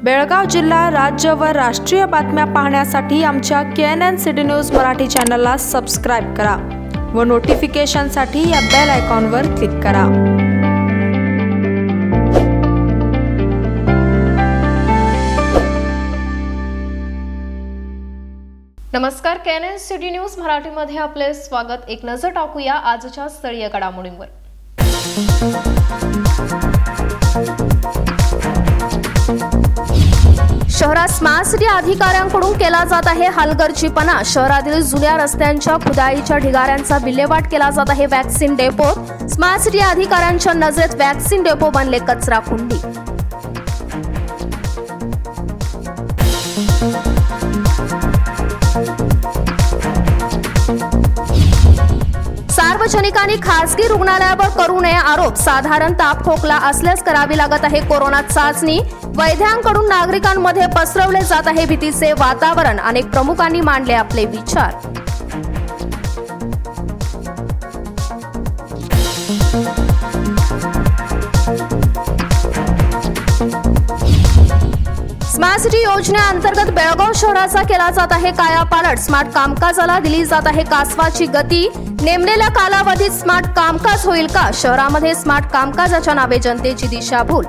बेळगाव जिल्हा, राज्य व राष्ट्रीय बातम्या पाहण्यासाठी आमच्या KNN सिटी न्यूज मराठी चॅनलला सबस्क्राइब करा व नोटिफिकेशनसाठी या बेल आयकॉनवर क्लिक करा। नमस्कार, KNN सिटी न्यूज मराठीमध्ये आपले स्वागत। एक नजर टाकूया आजच्या स्थळीय घडामोडींवर। शहरात स्मार्ट सिटी अधिकाऱ्यांकडून केला जात आहे हलगर्जीपणा। शहरातील जुन्या रस्त्यांच्या खुदाईच्या ढिगाऱ्यांचा विल्हेवाट केला जात आहे वॅक्सिन डेपो। स्मार्ट सिटी अधिकाऱ्यांच्या नजरेत वॅक्सिन डेपो बनले कचरा कुंडी। सार्वजनिक आणि खासगी रुग्णालयावर करू नये आरोप। साधारण ताप खोकला असल्यास करावी लागत आहे कोरोना चाचणी। वैद्यांकडून नागरिकांमध्ये पसरवले जात आहे भीतीचे वातावरण। अनेक प्रमुखांनी मांडले आपले विचार। स्मार्ट सिटी योजनेअंतर्गत बेळगाव शहराचा केला जात आहे कायापालट। स्मार्ट कामकाजाला दिली जात आहे कासवाची गती। नेमलेल्या कालावधीत स्मार्ट कामकाज होईल का? शहरामध्ये स्मार्ट कामकाजाच्या नावे जनतेची दिशाभूल।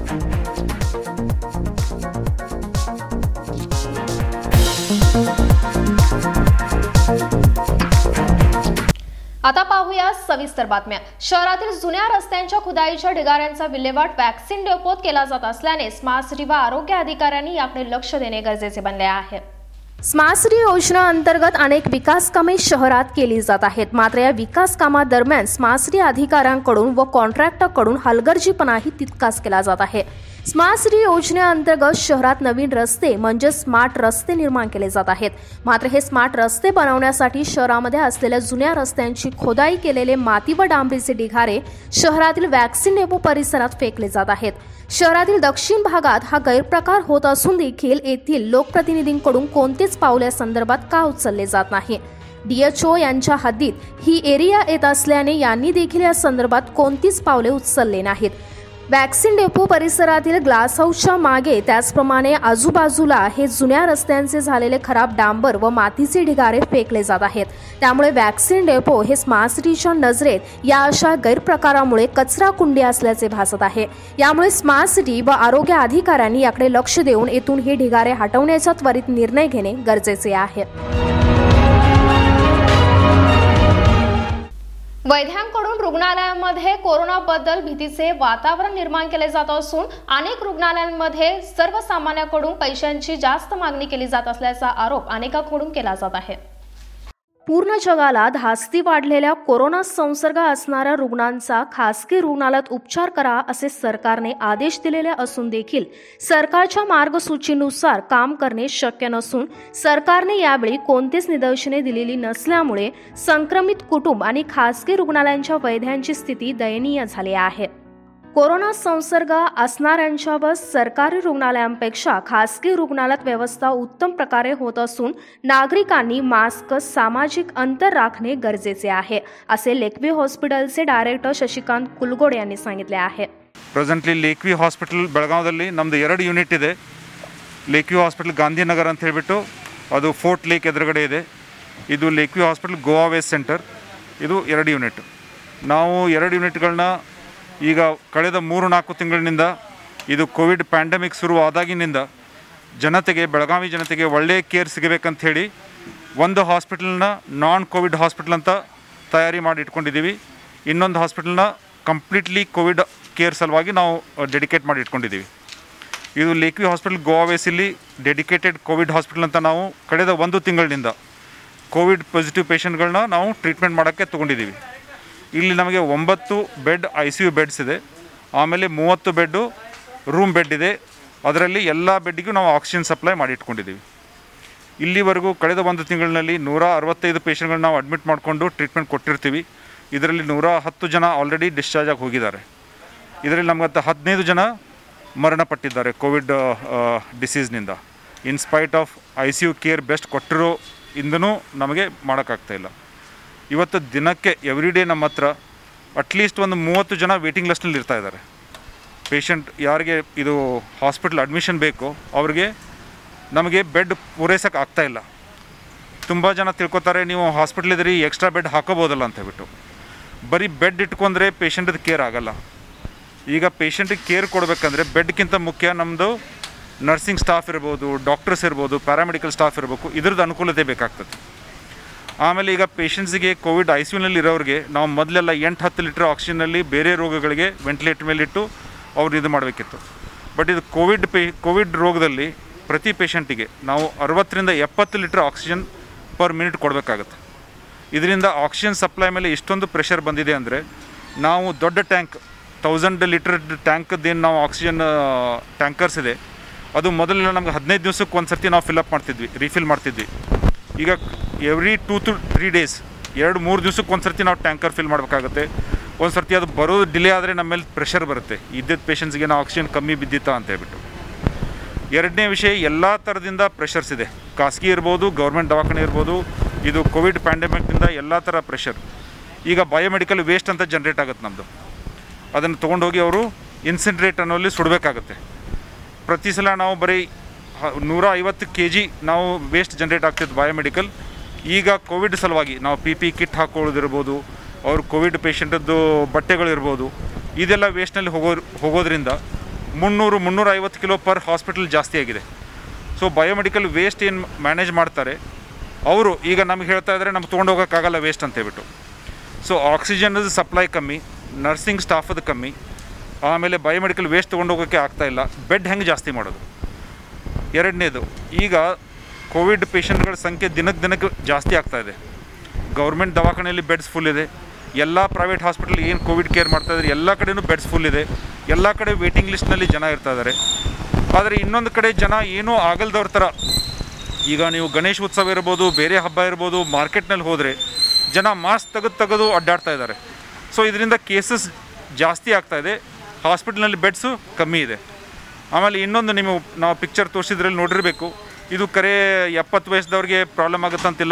आता पाहूया सविस्तर बातम्या। शहरातील जुन्या रस्त्यांच्या खुदाईच्या ढिगाऱ्यांचा विल्हेवाट वॅक्सिन डेपोत केला जात असल्याने स्मार्ट सिटी व आरोग्य अधिकाऱ्यांनी याकडे लक्ष देणे गरजेचे बनले आहे। स्मार्ट सिटी योजनेअंतर्गत अनेक विकास कामे शहरात केली जात आहेत। मात्र या विकास कामादरम्यान स्मार्ट सिटी अधिकाऱ्यांकडून व कॉन्ट्रॅक्टरकडून हलगर्जीपणाही तितकाच केला जात आहे। स्मार्ट सिटी योजनेअंतर्गत शहरात नवीन रस्ते म्हणजे स्मार्ट रस्ते निर्माण केले जात आहेत। मात्र हे स्मार्ट रस्ते बनवण्यासाठी शहरामध्ये असलेल्या जुन्या रस्त्यांची खोदाई केलेले माती व डांबरीचे ढिगारे शहरातील वॅक्सिन डेपो परिसरात फेकले जात आहेत। शहरातील दक्षिण भागात हा गैरप्रकार होत असून देखील येथील लोकप्रतिनिधींकडून कोणतेच पाऊल या संदर्भात का उचलले जात नाही। DHO यांच्या हद्दीत ही एरिया येत असल्याने यांनी देखील या संदर्भात कोणतीच पावले उचलले नाहीत। वॅक्सिन डेपो परिसरातील ग्लास हाऊसच्या मागे त्याचप्रमाणे आजूबाजूला हे जुन्या रस्त्यांचे झालेले खराब डांबर व मातीचे ढिगारे फेकले जात आहेत। त्यामुळे वॅक्सिन डेपो हे स्मार्ट सिटीच्या नजरेत या अशा गैरप्रकारामुळे कचरा कुंडी असल्याचे भासत आहे। यामुळे स्मार्ट सिटी व आरोग्य अधिकाऱ्यांनी याकडे लक्ष देऊन येथून हे ढिगारे हटवण्याचा त्वरित निर्णय घेणे गरजेचे आहे। वैद्यांकडून रुग्णालयांमध्ये कोरोनाबद्दल भीतीचे वातावरण निर्माण केले जात असून अनेक रुग्णालयांमध्ये सर्वसामान्यांकडून पैशांची जास्त मागणी केली जात असल्याचा आरोप अनेकांकडून केला जात आहे। पूर्ण जगाला धास्ती वाढलेल्या कोरोना संसर्ग असणाऱ्या रुग्णांचा खासगी रुग्णालयात उपचार करा असे सरकारने आदेश दिलेले असून देखील सरकारच्या मार्गसूचीनुसार काम करणे शक्य नसून सरकारने यावेळी कोणतीच निदर्शने दिलेली नसल्यामुळे संक्रमित कुटुंब आणि खासगी रुग्णालयांच्या वैद्यांची स्थिती दयनीय झाली आहे। कोरोना संसर्ग असणाऱ्यांच्या व सरकारी रुग्णालयांपेक्षा खासगी रुग्णालयात व्यवस्था उत्तम प्रकारे होत असून नागरिकांनी मास्क, सामाजिक अंतर राखणे गरजेचे आहे असे लेकवी हॉस्पिटलचे डायरेक्टर शशिकांत कुलगोडे यांनी सांगितले आहे। प्रेझेंटली लेकवी हॉस्पिटल ಬೆಳಗಾವದಲ್ಲಿ ನಮ್ಮದು 2 ಯೂನಿಟ್ ಇದೆ। ಲೇಕ್ವಿ ಹಾಸ್ಪಿಟಲ್ ಗಾಂಧಿನಗರ ಅಂತ ಹೇಳಿಬಿಟ್ಟು ಅದು ಫೋರ್ಟ್ ಲೇಕ್ ಎದುರುಗಡೆ ಇದೆ। ಇದು ಲೇಕ್ವಿ ಹಾಸ್ಪಿಟಲ್ ಗೋವಾ ವೇಸ್ಟ್ ಸೆಂಟರ್, ಇದು 2 ಯೂನಿಟ್। ನಾವು 2 ಯೂನಿಟ್ಗಳನ್ನ ಈಗ ಕಳೆದ 3-4 ತಿಂಗಳಿನಿಂದ ಇದು ಕೋವಿಡ್ ಪ್ಯಾಂಡಮಿಕ್ ಶುರುವಾದಾಗಿನಿಂದ ಜನತೆಗೆ, ಬೆಳಗಾವಿ ಜನತೆಗೆ ಒಳ್ಳೆಯ ಕೇರ್ ಸಿಗಬೇಕಂತ ಹೇಳಿ ಒಂದು ಹಾಸ್ಪಿಟಲ್ನ ನಾನ್ ಕೋವಿಡ್ ಹಾಸ್ಪಿಟಲ್ ಅಂತ ತಯಾರಿ ಮಾಡಿ ಇಟ್ಕೊಂಡಿದ್ದೀವಿ। ಇನ್ನೊಂದು ಹಾಸ್ಪಿಟಲ್ನ ಕಂಪ್ಲೀಟ್ಲಿ ಕೋವಿಡ್ ಕೇರ್ ಸಲುವಾಗಿ ನಾವು ಡೆಡಿಕೇಟ್ ಮಾಡಿ ಇಟ್ಕೊಂಡಿದ್ದೀವಿ। ಇದು ಲೇಕ್ವಿ ಹಾಸ್ಪಿಟಲ್ ಗೋವಾ ವೇಸಲ್ಲಿ ಡೆಡಿಕೇಟೆಡ್ ಕೋವಿಡ್ ಹಾಸ್ಪಿಟಲ್ ಅಂತ ನಾವು ಕಳೆದ 1 ತಿಂಗಳಿನಿಂದ ಕೋವಿಡ್ ಪಾಸಿಟಿವ್ ಪೇಷಂಟ್ಗಳನ್ನ ನಾವು ಟ್ರೀಟ್ಮೆಂಟ್ ಮಾಡೋಕ್ಕೆ ತೊಗೊಂಡಿದ್ದೀವಿ। ಇಲ್ಲಿ ನಮಗೆ 9 ಬೆಡ್ ICU ಬೆಡ್ಸ್ ಇದೆ, ಆಮೇಲೆ 30 ಬೆಡ್ಡು ರೂಮ್ ಬೆಡ್ ಇದೆ। ಅದರಲ್ಲಿ ಎಲ್ಲ ಬೆಡ್ಡಿಗೂ ನಾವು ಆಕ್ಸಿಜನ್ ಸಪ್ಲೈ ಮಾಡಿ ಇಟ್ಕೊಂಡಿದ್ದೀವಿ। ಇಲ್ಲಿವರೆಗೂ ಕಳೆದ 1 ತಿಂಗಳಿನಲ್ಲಿ 165 ಪೇಷಂಟ್ಗಳನ್ನ ನಾವು ಅಡ್ಮಿಟ್ ಮಾಡಿಕೊಂಡು ಟ್ರೀಟ್ಮೆಂಟ್ ಕೊಟ್ಟಿರ್ತೀವಿ। ಇದರಲ್ಲಿ 110 ಜನ ಆಲ್ರೆಡಿ ಡಿಸ್ಚಾರ್ಜ್ ಆಗಿ ಹೋಗಿದ್ದಾರೆ। ಇದರಲ್ಲಿ ನಮಗೆ 15 ಜನ ಮರಣಪಟ್ಟಿದ್ದಾರೆ ಕೋವಿಡ್ ಡಿಸೀಸ್ನಿಂದ। In spite of ICU care best ಕೊಟ್ಟಿರೋ ಇಂದನೂ ನಮಗೆ ಮಾಡೋಕ್ಕಾಗ್ತಾಯಿಲ್ಲ। ಇವತ್ತು ದಿನಕ್ಕೆ ಎವ್ರಿ ಡೇ ನಮ್ಮ ಹತ್ರ ಅಟ್ಲೀಸ್ಟ್ ಒಂದು 30 ಜನ ವೇಟಿಂಗ್ ಲಿಸ್ಟ್ನಲ್ಲಿ ಇರ್ತಾ ಇದ್ದಾರೆ। ಪೇಷಂಟ್ ಯಾರಿಗೆ ಇದು ಹಾಸ್ಪಿಟಲ್ ಅಡ್ಮಿಷನ್ ಬೇಕು ಅವ್ರಿಗೆ ನಮಗೆ ಬೆಡ್ ಪೂರೈಸೋಕ್ಕೆ ಆಗ್ತಾಯಿಲ್ಲ. ತುಂಬ ಜನ ತಿಳ್ಕೊತಾರೆ ನೀವು ಹಾಸ್ಪಿಟ್ಲ್ ಇದ್ರಿ ಎಕ್ಸ್ಟ್ರಾ ಬೆಡ್ ಹಾಕೋಬೋದಲ್ಲ ಅಂತ ಹೇಳ್ಬಿಟ್ಟು. ಬರೀ ಬೆಡ್ ಇಟ್ಕೊಂಡ್ರೆ ಪೇಷಂಟದ ಕೇರ್ ಆಗೋಲ್ಲ. ಈಗ ಪೇಷಂಟಿಗೆ ಕೇರ್ ಕೊಡಬೇಕಂದ್ರೆ ಬೆಡ್ಗಿಂತ ಮುಖ್ಯ ನಮ್ಮದು ನರ್ಸಿಂಗ್ ಸ್ಟಾಫ್ ಇರ್ಬೋದು, ಡಾಕ್ಟರ್ಸ್ ಇರ್ಬೋದು, ಪ್ಯಾರಾಮೆಡಿಕಲ್ ಸ್ಟಾಫ್ ಇರಬೇಕು, ಇದ್ರದ್ದು ಅನುಕೂಲತೆ ಬೇಕಾಗ್ತದೆ. ಆಮೇಲೆ ಈಗ ಪೇಷಂಟ್ಸಿಗೆ ಕೋವಿಡ್ ICUನಲ್ಲಿ ಇರೋರಿಗೆ ನಾವು ಮೊದಲೆಲ್ಲ 8-10 ಲೀಟ್ರ್ ಆಕ್ಸಿಜನ್ನಲ್ಲಿ ಬೇರೆ ರೋಗಗಳಿಗೆ ವೆಂಟಿಲೇಟರ್ ಮೇಲಿಟ್ಟು ಅವ್ರು ಇದು ಮಾಡಬೇಕಿತ್ತು. ಬಟ್ ಇದು ಕೋವಿಡ್ ರೋಗದಲ್ಲಿ ಪ್ರತಿ ಪೇಷಂಟಿಗೆ ನಾವು 60ರಿಂದ 70 ಲೀಟ್ರ್ ಆಕ್ಸಿಜನ್ ಪರ್ ಮಿನಿಟ್ ಕೊಡಬೇಕಾಗತ್ತೆ. ಇದರಿಂದ ಆಕ್ಸಿಜನ್ ಸಪ್ಲೈ ಮೇಲೆ ಇಷ್ಟೊಂದು ಪ್ರೆಷರ್ ಬಂದಿದೆ ಅಂದರೆ ನಾವು ದೊಡ್ಡ ಟ್ಯಾಂಕ್ 1000 ಲೀಟರ್ ಟ್ಯಾಂಕದ್ದೇನು ನಾವು ಆಕ್ಸಿಜನ್ ಟ್ಯಾಂಕರ್ಸ್ ಇದೆ ಅದು ಮೊದಲೆಲ್ಲ ನಮ್ಗೆ 15 ದಿವಸಕ್ಕೆ ಒಂದು ಸರ್ತಿ ನಾವು ಫಿಲಪ್ ಮಾಡ್ತಿದ್ವಿ, ರೀಫಿಲ್ ಮಾಡ್ತಿದ್ವಿ. ಈಗ ಎವ್ರಿ 2 to 3 ಡೇಸ್ 2-3 ದಿವಸಕ್ಕೆ ಒಂದು ಸರ್ತಿ ನಾವು ಟ್ಯಾಂಕರ್ ಫಿಲ್ ಮಾಡಬೇಕಾಗುತ್ತೆ. ಒಂದು ಸರ್ತಿ ಅದು ಬರೋದು ಡಿಲೇ ಆದರೆ ನಮ್ಮ ಮೇಲೆ ಪ್ರೆಷರ್ ಬರುತ್ತೆ, ಇದ್ದಿದ್ದ ಪೇಷಂಟ್ಸ್ಗೆ ನಾವು ಆಕ್ಸಿಜನ್ ಕಮ್ಮಿ ಬಿದ್ದಿತ್ತಾ ಅಂತ ಹೇಳ್ಬಿಟ್ಟು. ಎರಡನೇ ವಿಷಯ, ಎಲ್ಲ ಥರದಿಂದ ಪ್ರೆಷರ್ಸ್ ಇದೆ. ಖಾಸಗಿ ಇರ್ಬೋದು, ಗೌರ್ಮೆಂಟ್ ದವಾಖಾನೆ ಇರ್ಬೋದು. ಇದು ಕೋವಿಡ್ ಪ್ಯಾಂಡಮಿಕ್ನಿಂದ ಎಲ್ಲ ಥರ ಪ್ರೆಷರ್. ಈಗ ಬಯೋಮೆಡಿಕಲ್ ವೇಸ್ಟ್ ಅಂತ ಜನ್ರೇಟ್ ಆಗುತ್ತೆ ನಮ್ಮದು. ಅದನ್ನು ತೊಗೊಂಡೋಗಿ ಅವರು ಇನ್ಸಿನ್ರೇಟ್ ಅನ್ನೋಲ್ಲಿ ಸುಡಬೇಕಾಗುತ್ತೆ. ಪ್ರತಿ ಸಲ ನಾವು ಬರೀ 150 kg ನಾವು ವೇಸ್ಟ್ ಜನ್ರೇಟ್ ಆಗ್ತಿತ್ತು ಬಯೋಮೆಡಿಕಲ್. ಈಗ ಕೋವಿಡ್ ಸಲುವಾಗಿ ನಾವು PPE ಕಿಟ್ ಹಾಕೊಳ್ಳೋದಿರ್ಬೋದು, ಅವ್ರು ಕೋವಿಡ್ ಪೇಷಂಟದ್ದು ಬಟ್ಟೆಗಳಿರ್ಬೋದು, ಇದೆಲ್ಲ ವೇಸ್ಟ್ನಲ್ಲಿ ಹೋಗೋದ್ರಿಂದ 300-350 ಕಿಲೋ ಪರ್ ಹಾಸ್ಪಿಟಲ್ ಜಾಸ್ತಿ ಆಗಿದೆ. ಸೊ ಬಯೋಮೆಡಿಕಲ್ ವೇಸ್ಟ್ ಏನು ಮ್ಯಾನೇಜ್ ಮಾಡ್ತಾರೆ ಅವರು ಈಗ ನಮ್ಗೆ ಹೇಳ್ತಾ ಇದ್ದಾರೆ ನಮ್ಗೆ ತೊಗೊಂಡು ಹೋಗೋಕ್ಕಾಗಲ್ಲ ವೇಸ್ಟ್ ಅಂತ ಹೇಳ್ಬಿಟ್ಟು. ಸೊ ಆಕ್ಸಿಜನ್ದು ಸಪ್ಲೈ ಕಮ್ಮಿ, ನರ್ಸಿಂಗ್ ಸ್ಟಾಫದು ಕಮ್ಮಿ, ಆಮೇಲೆ ಬಯೋಮೆಡಿಕಲ್ ವೇಸ್ಟ್ ತೊಗೊಂಡು ಹೋಗೋಕ್ಕೆ ಆಗ್ತಾಯಿಲ್ಲ. ಬೆಡ್ ಹೆಂಗೆ ಜಾಸ್ತಿ ಮಾಡೋದು? ಎರಡನೇದು, ಈಗ ಕೋವಿಡ್ ಪೇಷಂಟ್ಗಳ ಸಂಖ್ಯೆ ದಿನಕ್ಕೆ ಜಾಸ್ತಿ ಆಗ್ತಾಯಿದೆ. ಗೌರ್ಮೆಂಟ್ ದವಾಖಾನೆಯಲ್ಲಿ ಬೆಡ್ಸ್ ಫುಲ್ ಇದೆ. ಎಲ್ಲ ಪ್ರೈವೇಟ್ ಹಾಸ್ಪಿಟಲ್ ಏನು ಕೋವಿಡ್ ಕೇರ್ ಮಾಡ್ತಾಯಿದ್ದಾರೆ ಎಲ್ಲ ಕಡೆಯೂ ಬೆಡ್ಸ್ ಫುಲ್ ಇದೆ. ಎಲ್ಲ ಕಡೆ ವೇಟಿಂಗ್ ಲಿಸ್ಟ್ನಲ್ಲಿ ಜನ ಇರ್ತಾ ಇದ್ದಾರೆ. ಆದರೆ ಇನ್ನೊಂದು ಕಡೆ ಜನ ಏನೂ ಆಗಲ್ದವ್ರ ಥರ, ಈಗ ನೀವು ಗಣೇಶ ಉತ್ಸವ ಇರ್ಬೋದು, ಬೇರೆ ಹಬ್ಬ ಇರ್ಬೋದು, ಮಾರ್ಕೆಟ್ನಲ್ಲಿ ಹೋದರೆ ಜನ ಮಾಸ್ಕ್ ತೆಗೆದು ಅಡ್ಡಾಡ್ತಾ ಇದ್ದಾರೆ. ಸೊ ಇದರಿಂದ ಕೇಸಸ್ ಜಾಸ್ತಿ ಆಗ್ತಾಯಿದೆ, ಹಾಸ್ಪಿಟಲ್ನಲ್ಲಿ ಬೆಡ್ಸು ಕಮ್ಮಿ ಇದೆ. ಆಮೇಲೆ ಇನ್ನೊಂದು ನಾವು ಪಿಕ್ಚರ್ ತೋರಿಸಿದ್ರಲ್ಲಿ ನೋಡಿರಬೇಕು, ಇದು ಕರೆ 70 ವಯಸ್ಸದವ್ರಿಗೆ ಪ್ರಾಬ್ಲಮ್ ಆಗುತ್ತಂತಿಲ್ಲ.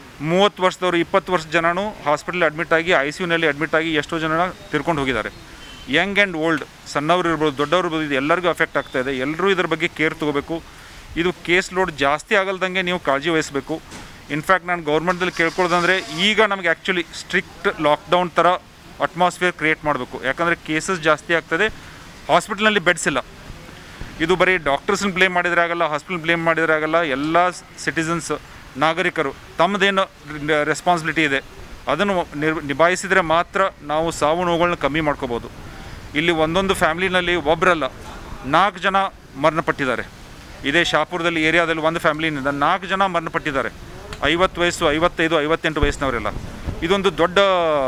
30 ವರ್ಷದವರು 20 ವರ್ಷ ಜನನೂ ಹಾಸ್ಪಿಟಲ್ ಅಡ್ಮಿಟ್ ಆಗಿ ICUನಲ್ಲಿ ಅಡ್ಮಿಟ್ ಆಗಿ ಎಷ್ಟೋ ಜನ ತಿರ್ಕೊಂಡು ಹೋಗಿದ್ದಾರೆ. ಯಂಗ್ ಆ್ಯಂಡ್ ಓಲ್ಡ್, ಸಣ್ಣವ್ರು ಇರ್ಬೋದು, ದೊಡ್ಡವ್ರು ಇರ್ಬೋದು, ಇದು ಎಲ್ಲರಿಗೂ ಅಫೆಕ್ಟ್ ಆಗ್ತಾಯಿದೆ. ಎಲ್ಲರೂ ಇದ್ರ ಬಗ್ಗೆ ಕೇರ್ ತೊಗೋಬೇಕು. ಇದು ಕೇಸ್ ಲೋಡ್ ಜಾಸ್ತಿ ಆಗಲ್ದಂಗೆ ನೀವು ಕಾಳಜಿ ವಹಿಸಬೇಕು. ಇನ್ಫ್ಯಾಕ್ಟ್ ನಾನು ಗೌರ್ಮೆಂಟ್ದಲ್ಲಿ ಕೇಳ್ಕೊಳ್ಳೋದಂದರೆ ಈಗ ನಮಗೆ ಆ್ಯಕ್ಚುಲಿ ಸ್ಟ್ರಿಕ್ಟ್ ಲಾಕ್ಡೌನ್ ಥರ ಅಟ್ಮಾಸ್ಫಿಯರ್ ಕ್ರಿಯೇಟ್ ಮಾಡಬೇಕು. ಯಾಕಂದರೆ ಕೇಸಸ್ ಜಾಸ್ತಿ ಆಗ್ತದೆ, ಹಾಸ್ಪಿಟಲ್ನಲ್ಲಿ ಬೆಡ್ಸ್ ಇಲ್ಲ. ಇದು ಬರೀ ಡಾಕ್ಟರ್ಸನ್ನ ಬ್ಲೇಮ್ ಮಾಡಿದರೆ ಆಗಲ್ಲ, ಹಾಸ್ಪಿಟಲ್ ಬ್ಲೇಮ್ ಮಾಡಿದರೆ ಆಗಲ್ಲ. ಎಲ್ಲ ಸಿಟಿಸನ್ಸ್, ನಾಗರಿಕರು ತಮ್ಮದೇನು ರೆಸ್ಪಾನ್ಸಿಬಿಲಿಟಿ ಇದೆ ಅದನ್ನು ನಿಭಾಯಿಸಿದರೆ ಮಾತ್ರ ನಾವು ಸಾವು ನೋವುಗಳನ್ನ ಕಮ್ಮಿ ಮಾಡ್ಕೋಬೋದು. ಇಲ್ಲಿ ಒಂದೊಂದು ಫ್ಯಾಮ್ಲಿನಲ್ಲಿ ಒಬ್ಬರಲ್ಲ 4 ಜನ ಮರಣಪಟ್ಟಿದ್ದಾರೆ. ಇದೇ ಶಾಪುರದಲ್ಲಿ ಏರಿಯಾದಲ್ಲಿ ಒಂದು ಫ್ಯಾಮ್ಲಿನಿಂದ 4 ಜನ ಮರಣಪಟ್ಟಿದ್ದಾರೆ. 50 ವಯಸ್ಸು, 55, 58 ವಯಸ್ಸಿನವರೆಲ್ಲ. ಇದೊಂದು ದೊಡ್ಡ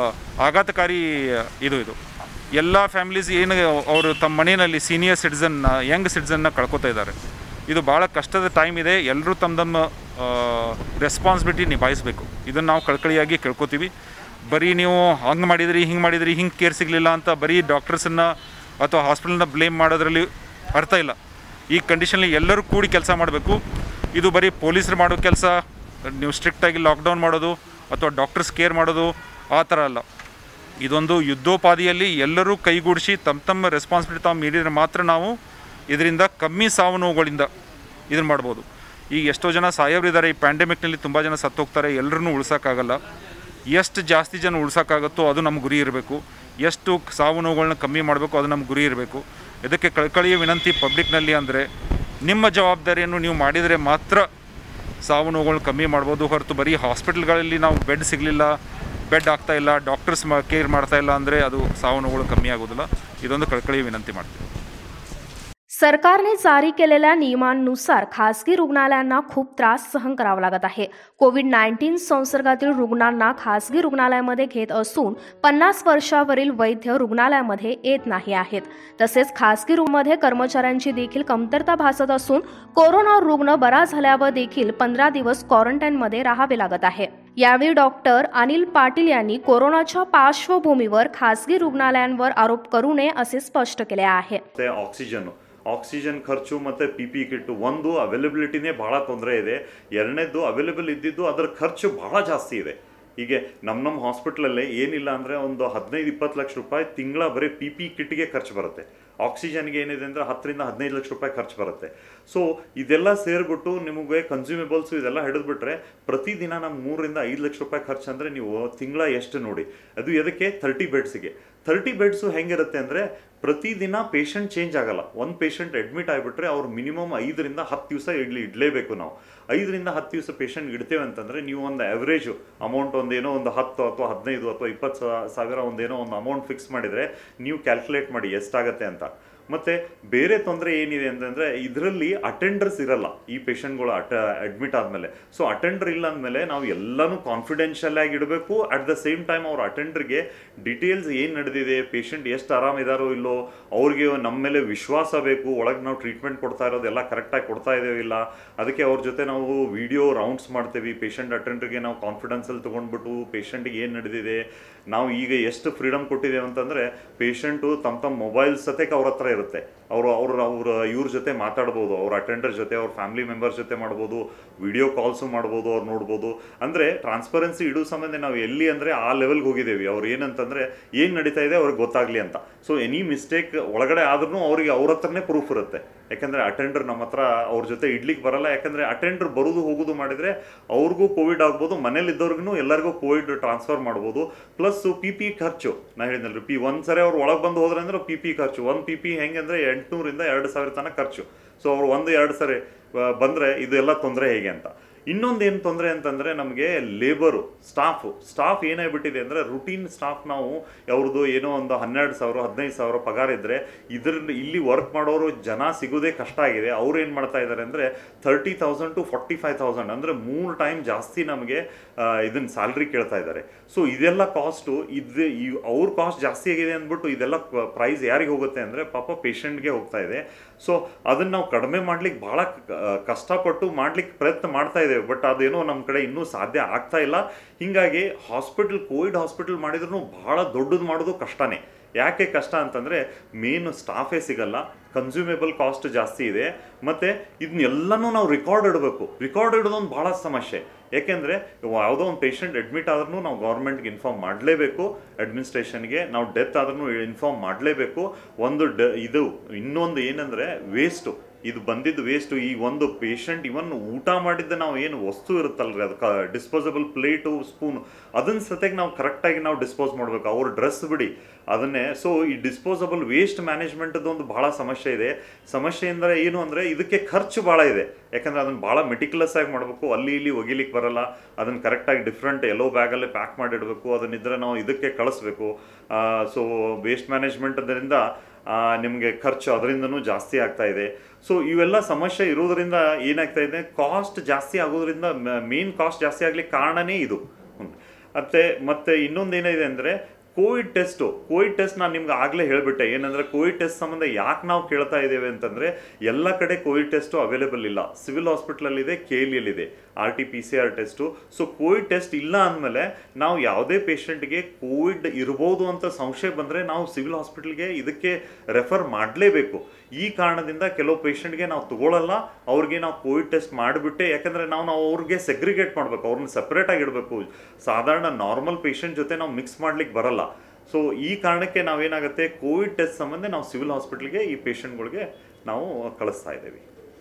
ಆಘಾತಕಾರಿ ಇದು. ಎಲ್ಲ ಫ್ಯಾಮಿಲೀಸ್ ಏನು ಅವರು ತಮ್ಮ ಮನೆಯಲ್ಲಿ ಸೀನಿಯರ್ ಸಿಟಿಸನ್, ಯಂಗ್ ಸಿಟಿಸನ್ನ ಕಳ್ಕೊತಾ ಇದ್ದಾರೆ. ಇದು ಭಾಳ ಕಷ್ಟದ ಟೈಮ್ ಇದೆ. ಎಲ್ಲರೂ ತಮ್ಮ ರೆಸ್ಪಾನ್ಸಿಬಿಲಿಟಿ ನಿಭಾಯಿಸಬೇಕು. ಇದನ್ನು ನಾವು ಕಳ್ಕಳಿಯಾಗಿ ಕೇಳ್ಕೊತೀವಿ. ಬರೀ ನೀವು ಹಂಗೆ ಮಾಡಿದ್ರಿ, ಹಿಂಗೆ ಕೇರ್ ಸಿಗಲಿಲ್ಲ ಅಂತ ಬರೀ ಡಾಕ್ಟರ್ಸನ್ನು ಅಥವಾ ಹಾಸ್ಪಿಟಲ್ನ ಬ್ಲೇಮ್ ಮಾಡೋದ್ರಲ್ಲಿ ಅರ್ಥ ಇಲ್ಲ. ಈ ಕಂಡೀಷನಲ್ಲಿ ಎಲ್ಲರೂ ಕೂಡಿ ಕೆಲಸ ಮಾಡಬೇಕು. ಇದು ಬರೀ ಪೊಲೀಸರು ಮಾಡೋ ಕೆಲಸ, ನೀವು ಸ್ಟ್ರಿಕ್ಟಾಗಿ ಲಾಕ್ಡೌನ್ ಮಾಡೋದು ಅಥವಾ ಡಾಕ್ಟರ್ಸ್ ಕೇರ್ ಮಾಡೋದು ಆ ಥರ ಅಲ್ಲ. ಇದೊಂದು ಯುದ್ಧೋಪಾದಿಯಲ್ಲಿ ಎಲ್ಲರೂ ಕೈಗೂಡಿಸಿ ತಮ್ಮ ರೆಸ್ಪಾನ್ಸಿಬಿಲಿಟಿ ತಾವು ಮೀರಿದರೆ ಮಾತ್ರ ನಾವು ಇದರಿಂದ ಕಮ್ಮಿ ಸಾವು ನೋವುಗಳಿಂದ ಇದನ್ನು ಮಾಡ್ಬೋದು. ಈಗ ಎಷ್ಟೋ ಜನ ಸಾಯೋರಿದ್ದಾರೆ. ಈ ಪ್ಯಾಂಡಮಿಕ್ನಲ್ಲಿ ತುಂಬ ಜನ ಸತ್ತೋಗ್ತಾರೆ. ಎಲ್ಲರನ್ನೂ ಉಳ್ಸೋಕ್ಕಾಗಲ್ಲ. ಎಷ್ಟು ಜಾಸ್ತಿ ಜನ ಉಳ್ಸೋಕ್ಕಾಗುತ್ತೋ ಅದು ನಮ್ಮ ಗುರಿ ಇರಬೇಕು. ಎಷ್ಟು ಸಾವು ನೋವುಗಳನ್ನ ಕಮ್ಮಿ ಮಾಡಬೇಕು ಅದು ನಮ್ಮ ಗುರಿ ಇರಬೇಕು. ಇದಕ್ಕೆ ಕಳಕಳಿಯ ವಿನಂತಿ ಪಬ್ಲಿಕ್ನಲ್ಲಿ ಅಂದರೆ ನಿಮ್ಮ ಜವಾಬ್ದಾರಿಯನ್ನು ನೀವು ಮಾಡಿದರೆ ಮಾತ್ರ ಸಾವು ನೋವುಗಳನ್ನ ಕಮ್ಮಿ ಮಾಡ್ಬೋದು. ಹೊರತು ಬರೀ ಹಾಸ್ಪಿಟಲ್ಗಳಲ್ಲಿ ನಾವು ಬೆಡ್ ಸಿಗಲಿಲ್ಲ, ಬೆಡ್ ಆಗ್ತಾಯಿಲ್ಲ, ಡಾಕ್ಟರ್ಸ್ ಕೇರ್ ಮಾಡ್ತಾಯಿಲ್ಲ ಅಂದರೆ ಅದು ಸಾವು ನೋವುಗಳು कमी आगोदिಲ್ಲ. ಇದೊಂದು ಕಳಕಳಿಯ ವಿನಂತಿ ಮಾಡ್ತೀನಿ. सरकारने जारी केलेल्या नियमांनुसार खासगी रुग्णालयांना खूप त्रास सहन करावा लागत आहे. कोविड-19 संसर्गातील रुग्णांना खासगी रुग्णालयामध्ये घेत असून 50 वर्षावरील वैद्य रुग्णालयामध्ये येत नाही आहेत. तसेच खासगी रुग्णालयामध्ये कर्मचाऱ्यांची देखील कमतरता भासत असून कोरोना रुग्ण बरा झाल्यावर देखील 15 दिवस क्वारंटाईनमध्ये राहावे लागत आहे. यावेळी डॉक्टर अनिल पाटील यांनी कोरोनाच्या पार्श्वभूमीवर खासगी रुग्णालयांवर आरोप करू नये असे स्पष्ट केले आहे. ಆಕ್ಸಿಜನ್ ಖರ್ಚು ಮತ್ತು PPE ಕಿಟ್ ಒಂದು ಅವೈಲಬಿಲಿಟಿನೇ ಭಾಳ ತೊಂದರೆ ಇದೆ. ಎರಡನೇದು ಅವೈಲೇಬಲ್ ಇದ್ದಿದ್ದು ಅದರ ಖರ್ಚು ಭಾಳ ಜಾಸ್ತಿ ಇದೆ. ಹೀಗೆ ನಮ್ಮ ಹಾಸ್ಪಿಟ್ಲಲ್ಲೇ ಏನಿಲ್ಲ ಅಂದರೆ ಒಂದು 15-20 ಲಕ್ಷ ರೂಪಾಯಿ ತಿಂಗಳ ಬರೀ PPE ಕಿಟ್ಗೆ ಖರ್ಚು ಬರುತ್ತೆ. ಆಕ್ಸಿಜನ್ಗೆ ಏನಿದೆ ಅಂದರೆ 10 ರಿಂದ 15 ಲಕ್ಷ ರೂಪಾಯಿ ಖರ್ಚು ಬರುತ್ತೆ. ಸೊ ಇದೆಲ್ಲ ಸೇರಿಬಿಟ್ಟು ನಿಮಗೆ ಕನ್ಸ್ಯೂಮೇಬಲ್ಸು ಇದೆಲ್ಲ ಹಿಡಿದ್ಬಿಟ್ರೆ ಪ್ರತಿದಿನ ನಮ್ಮ 3 ರಿಂದ 5 ಲಕ್ಷ ರೂಪಾಯಿ ಖರ್ಚು ಅಂದರೆ ನೀವು ತಿಂಗಳ ಎಷ್ಟು ನೋಡಿ. ಅದು ಎದಕ್ಕೆ 30 ಬೆಡ್ಸ್ಗೆ. 30 ಬೆಡ್ಸು ಹೆಂಗಿರುತ್ತೆ ಅಂದರೆ ಪ್ರತಿದಿನ ಪೇಷಂಟ್ ಚೇಂಜ್ ಆಗಲ್ಲ. ಒಂದು ಪೇಷಂಟ್ ಅಡ್ಮಿಟ್ ಆಗಿಬಿಟ್ರೆ ಅವ್ರು ಮಿನಿಮಮ್ 5 ರಿಂದ 10 ದಿವಸ ಇಡಲೇಬೇಕು. ನಾವು 5 ರಿಂದ 10 ದಿವಸ ಪೇಷಂಟ್ ಇಡ್ತೇವೆ ಅಂತಂದರೆ ನೀವು ಒಂದು ಆವ್ರೇಜು ಅಮೌಂಟ್ ಒಂದೇನೋ ಒಂದು 10 ಅಥವಾ 15 ಅಥವಾ 20 ಸಾವಿರ ಒಂದೇನೋ ಒಂದು ಅಮೌಂಟ್ ಫಿಕ್ಸ್ ಮಾಡಿದರೆ ನೀವು ಕ್ಯಾಲ್ಕುಲೇಟ್ ಮಾಡಿ ಎಷ್ಟಾಗತ್ತೆ ಅಂತ. ಮತ್ತು ಬೇರೆ ತೊಂದರೆ ಏನಿದೆ ಅಂತಂದರೆ ಇದರಲ್ಲಿ ಅಟೆಂಡರ್ಸ್ ಇರಲ್ಲ ಈ ಪೇಷಂಟ್ಗಳು ಅಡ್ಮಿಟ್ ಆದಮೇಲೆ. ಸೊ ಅಟೆಂಡರ್ ಇಲ್ಲ ಅಂದಮೇಲೆ ನಾವು ಎಲ್ಲನೂ ಕಾನ್ಫಿಡೆನ್ಷಿಯಲ್ ಆಗಿ ಇಡಬೇಕು. ಅಟ್ ದ ಸೇಮ್ ಟೈಮ್ ಅವ್ರ ಅಟೆಂಡರ್ಗೆ ಡೀಟೇಲ್ಸ್ ಏನು ನಡೆದಿದೆ, ಪೇಷಂಟ್ ಎಷ್ಟು ಆರಾಮಿದಾರೋ ಇಲ್ಲೋ, ಅವ್ರಿಗೆ ನಮ್ಮ ಮೇಲೆ ವಿಶ್ವಾಸ ಬೇಕು. ಒಳಗೆ ನಾವು ಟ್ರೀಟ್ಮೆಂಟ್ ಕೊಡ್ತಾ ಇರೋದೆಲ್ಲ ಕರೆಕ್ಟಾಗಿ ಕೊಡ್ತಾ ಇದ್ದೇವೆ ಇಲ್ಲ, ಅದಕ್ಕೆ ಅವ್ರ ಜೊತೆ ನಾವು ವಿಡಿಯೋ ರೌಂಡ್ಸ್ ಮಾಡ್ತೀವಿ. ಪೇಷಂಟ್ ಅಟೆಂಡರ್ಗೆ ನಾವು ಕಾನ್ಫಿಡೆನ್ಸಲ್ಲಿ ತೊಗೊಂಡ್ಬಿಟ್ಟು ಪೇಷಂಟ್ಗೆ ಏನು ನಡೆದಿದೆ, ನಾವು ಈಗ ಎಷ್ಟು ಫ್ರೀಡಮ್ ಕೊಟ್ಟಿದ್ದೇವೆ ಅಂತಂದರೆ ಪೇಷಂಟು ತಮ್ಮ ಮೊಬೈಲ್ ಸತೇಕ ಅವ್ರ ಹತ್ರ ಇರುತ್ತೆ. ಇವ್ರ ಜೊತೆ ಮಾತಾಡ್ಬೋದು, ಅವ್ರ ಅಟೆಂಡರ್ ಜೊತೆ, ಅವ್ರ ಫ್ಯಾಮಿಲಿ ಮೆಂಬರ್ಸ್ ಜೊತೆ ಮಾಡ್ಬೋದು, ವಿಡಿಯೋ ಕಾಲ್ಸು ಮಾಡ್ಬೋದು, ಅವ್ರು ನೋಡ್ಬೋದು. ಅಂದರೆ ಟ್ರಾನ್ಸ್ಪರೆನ್ಸಿ ಇಡೋ ಸಂಬಂಧ ನಾವು ಎಲ್ಲಿ ಅಂದರೆ ಆ ಲೆವೆಲ್ಗೆ ಹೋಗಿದ್ದೇವೆ. ಅವ್ರು ಏನಂತಂದರೆ ಏನು ನಡೀತಾ ಇದೆ ಅವ್ರಿಗೆ ಗೊತ್ತಾಗಲಿ ಅಂತ. ಸೊ ಎನಿ ಮಿಸ್ಟೇಕ್ ಒಳಗಡೆ ಆದ್ರೂ ಅವ್ರಿಗೆ ಅವ್ರ ಹತ್ರನೇ ಪ್ರೂಫ್ ಇರುತ್ತೆ. ಯಾಕಂದರೆ ಅಟೆಂಡರ್ ನಮ್ಮ ಹತ್ರ ಅವ್ರ ಜೊತೆ ಇಡ್ಲಿಕ್ಕೆ ಬರಲ್ಲ. ಯಾಕಂದರೆ ಅಟೆಂಡರ್ ಬರೋದು ಹೋಗೋದು ಮಾಡಿದರೆ ಅವ್ರಿಗೂ ಕೋವಿಡ್ ಆಗ್ಬೋದು, ಮನೇಲಿದ್ದವ್ರಿಗೂ ಎಲ್ಲರಿಗೂ ಕೋವಿಡ್ ಟ್ರಾನ್ಸ್ಫರ್ ಮಾಡ್ಬೋದು. ಪ್ಲಸ್ PPE ಖರ್ಚು ನಾ ಹೇಳಿದ್ನಲ್ರಿ, ಒಂದ್ಸರಿ ಅವ್ರು ಒಳಗೆ ಬಂದು ಹೋದ್ರೆ ಅಂದ್ರೆ PPE ಖರ್ಚು, ಒಂದು PPE ಹೆಂಗೆ ಅಂದರೆ 800 ರಿಂದ 2000 ತನಕ ಖರ್ಚು. ಸೊ ಅವ್ರು 1-2 ಸರಿ ಬಂದರೆ ಇದೆಲ್ಲ ತೊಂದರೆ ಹೇಗೆ ಅಂತ. ಇನ್ನೊಂದು ಏನು ತೊಂದರೆ ಅಂತಂದರೆ ನಮಗೆ ಲೇಬರು, ಸ್ಟಾಫ್ ಏನಾಗ್ಬಿಟ್ಟಿದೆ ಅಂದರೆ ರುಟೀನ್ ಸ್ಟಾಫ್ ನಾವು ಅವ್ರದ್ದು ಏನೋ ಒಂದು 12,000 15,000 ಪಗಾರ ಇದ್ದರೆ ಇಲ್ಲಿ ವರ್ಕ್ ಮಾಡೋರು ಜನ ಸಿಗೋದೇ ಕಷ್ಟ ಆಗಿದೆ. ಅವ್ರು ಏನು ಮಾಡ್ತಾ ಇದ್ದಾರೆ ಅಂದರೆ 30,000 to 45,000 ಅಂದರೆ 3 ಟೈಮ್ ಜಾಸ್ತಿ ನಮಗೆ ಇದನ್ನು ಸ್ಯಾಲ್ರಿ ಕೇಳ್ತಾ ಇದ್ದಾರೆ. ಸೊ ಇದೆಲ್ಲ ಕಾಸ್ಟು ಅವ್ರ ಕಾಸ್ಟ್ ಜಾಸ್ತಿ ಆಗಿದೆ ಅಂದ್ಬಿಟ್ಟು ಇದೆಲ್ಲ ಪ್ರೈಸ್ ಯಾರಿಗೆ ಹೋಗುತ್ತೆ ಅಂದರೆ ಪಾಪ ಪೇಷಂಟ್ಗೆ ಹೋಗ್ತಾ ಇದೆ. ಸೊ ಅದನ್ನು ನಾವು ಕಡಿಮೆ ಮಾಡ್ಲಿಕ್ಕೆ ಭಾಳ ಕಷ್ಟಪಟ್ಟು ಮಾಡ್ಲಿಕ್ಕೆ ಪ್ರಯತ್ನ ಮಾಡ್ತಾ ಇದ್ದೇವೆ. ಬಟ್ ಅದೇನೋ ನಮ್ಮ ಕಡೆ ಇನ್ನೂ ಸಾಧ್ಯ ಆಗ್ತಾ ಇಲ್ಲ. ಹೀಗಾಗಿ ಕೋವಿಡ್ ಹಾಸ್ಪಿಟಲ್ ಮಾಡಿದ್ರು ಬಹಳ ದೊಡ್ಡದು ಮಾಡೋದು ಕಷ್ಟನೇ. ಯಾಕೆ ಕಷ್ಟ ಅಂತಂದರೆ ಮೇನ್ ಸ್ಟಾಫೇ ಸಿಗಲ್ಲ, ಕನ್ಸ್ಯೂಮೇಬಲ್ ಕಾಸ್ಟ್ ಜಾಸ್ತಿ ಇದೆ, ಮತ್ತು ಇದನ್ನೆಲ್ಲನೂ ನಾವು ರೆಕಾರ್ಡ್ ಇಡೋದೊಂದು ಭಾಳ ಸಮಸ್ಯೆ. ಏಕೆಂದರೆ ಯಾವುದೋ ಒಂದು ಪೇಷಂಟ್ ಅಡ್ಮಿಟ್ ಆದ್ರೂ ನಾವು ಗೌರ್ಮೆಂಟ್ಗೆ ಇನ್ಫಾರ್ಮ್ ಮಾಡಲೇಬೇಕು, ಅಡ್ಮಿನಿಸ್ಟ್ರೇಷನ್ಗೆ. ನಾವು ಡೆತ್ ಆದ್ರೂ ಇನ್ಫಾರ್ಮ್ ಮಾಡಲೇಬೇಕು. ಇದು ಇನ್ನೊಂದು ಏನಂದರೆ ವೇಸ್ಟು, ಇದು ಬಂದಿದ್ದು ವೇಸ್ಟು. ಈ ಒಂದು ಪೇಷಂಟ್ ಇವನ್ ಊಟ ಮಾಡಿದ್ದ ನಾವು ಏನು ವಸ್ತು ಇರುತ್ತಲ್ರಿ, ಅದಕ್ಕೆ ಡಿಸ್ಪೋಸಬಲ್ ಪ್ಲೇಟು ಸ್ಪೂನು ಅದನ್ನ ಸತೆಗೆ ನಾವು ಕರೆಕ್ಟಾಗಿ ನಾವು ಡಿಸ್ಪೋಸ್ ಮಾಡಬೇಕು. ಅವ್ರ ಡ್ರೆಸ್ ಬಿಡಿ ಅದನ್ನೇ. ಸೊ ಈ ಡಿಸ್ಪೋಸಬಲ್ ವೇಸ್ಟ್ ಮ್ಯಾನೇಜ್ಮೆಂಟದೊಂದು ಭಾಳ ಸಮಸ್ಯೆ ಇದೆ. ಸಮಸ್ಯೆ ಅಂದರೆ ಏನು ಅಂದರೆ ಇದಕ್ಕೆ ಖರ್ಚು ಭಾಳ ಇದೆ. ಯಾಕಂದರೆ ಅದನ್ನು ಭಾಳ ಮೆಟಿಕ್ಯುಲಸ್ ಆಗಿ ಮಾಡಬೇಕು. ಅಲ್ಲಿ ಇಲ್ಲಿ ಒಗಿಲಿಕ್ಕೆ ಬರಲ್ಲ. ಅದನ್ನು ಕರೆಕ್ಟಾಗಿ ಡಿಫ್ರೆಂಟ್ ಎಲ್ಲೋ ಬ್ಯಾಗಲ್ಲೇ ಪ್ಯಾಕ್ ಮಾಡಿಡಬೇಕು. ಅದನ್ನಿದ್ದರೆ ನಾವು ಇದಕ್ಕೆ ಕಳಿಸ್ಬೇಕು. ಸೊ ವೇಸ್ಟ್ ಮ್ಯಾನೇಜ್ಮೆಂಟ್ ಅದರಿಂದ ನಿಮಗೆ ಖರ್ಚು ಅದರಿಂದನೂ ಜಾಸ್ತಿ ಆಗ್ತಾ ಇದೆ. ಸೊ ಇವೆಲ್ಲ ಸಮಸ್ಯೆ ಇರೋದ್ರಿಂದ ಏನಾಗ್ತಾ ಇದೆ, ಕಾಸ್ಟ್ ಜಾಸ್ತಿ ಆಗೋದ್ರಿಂದ ಮೇನ್ ಕಾಸ್ಟ್ ಜಾಸ್ತಿ ಆಗ್ಲಿಕ್ಕೆ ಕಾರಣನೇ ಇದು. ಮತ್ತೆ ಇನ್ನೊಂದು ಏನಿದೆ ಅಂದರೆ ಕೋವಿಡ್ ಟೆಸ್ಟ್ ನಾನು ನಿಮ್ಗೆ ಆಗಲೇ ಹೇಳಿಬಿಟ್ಟೆ. ಏನಂದರೆ ಕೋವಿಡ್ ಟೆಸ್ಟ್ ಸಂಬಂಧ ಯಾಕೆ ನಾವು ಕೇಳ್ತಾ ಇದ್ದೇವೆ ಅಂತಂದರೆ ಎಲ್ಲ ಕಡೆ ಕೋವಿಡ್ ಟೆಸ್ಟು ಅವೈಲೇಬಲ್ ಇಲ್ಲ. ಸಿವಿಲ್ ಹಾಸ್ಪಿಟ್ಲಲ್ಲಿದೆ, KLEಯಲ್ಲಿದೆ RT-PCR test. So Covid test ಇಲ್ಲ ಅಂದಮೇಲೆ ನಾವು ಯಾವುದೇ ಪೇಷಂಟ್ಗೆ ಕೋವಿಡ್ ಇರ್ಬೋದು ಅಂತ ಸಂಶಯ ಬಂದರೆ ನಾವು ಸಿವಿಲ್ ಹಾಸ್ಪಿಟ್ಲ್ಗೆ ಇದಕ್ಕೆ ರೆಫರ್ ಮಾಡಲೇಬೇಕು. ಈ ಕಾರಣದಿಂದ ಕೆಲವು ಪೇಷಂಟ್ಗೆ ನಾವು ತಗೊಳ್ಳಲ್ಲ, ಅವ್ರಿಗೆ ನಾವು ಕೋವಿಡ್ ಟೆಸ್ಟ್ ಮಾಡಿಬಿಟ್ಟೆ. ಯಾಕಂದರೆ ನಾವು ಅವ್ರಿಗೆ ಸೆಗ್ರಿಗೇಟ್ ಮಾಡಬೇಕು, ಅವ್ರನ್ನ ಸಪ್ರೇಟಾಗಿ ಇಡಬೇಕು. ಸಾಧಾರಣ ನಾರ್ಮಲ್ ಪೇಷಂಟ್ ಜೊತೆ ನಾವು ಮಿಕ್ಸ್ ಮಾಡ್ಲಿಕ್ಕೆ ಬರಲ್ಲ. ಸೊ ಈ ಕಾರಣಕ್ಕೆ ನಾವೇನಾಗುತ್ತೆ, ಕೋವಿಡ್ ಟೆಸ್ಟ್ संबंध ನಾವು ಸಿವಿಲ್ ಹಾಸ್ಪಿಟಲ್ಗೆ ಈ ಪೇಷಂಟ್ಗಳಿಗೆ ನಾವು ಕಳಿಸ್ತಾ ಇದ್ದೇವೆ.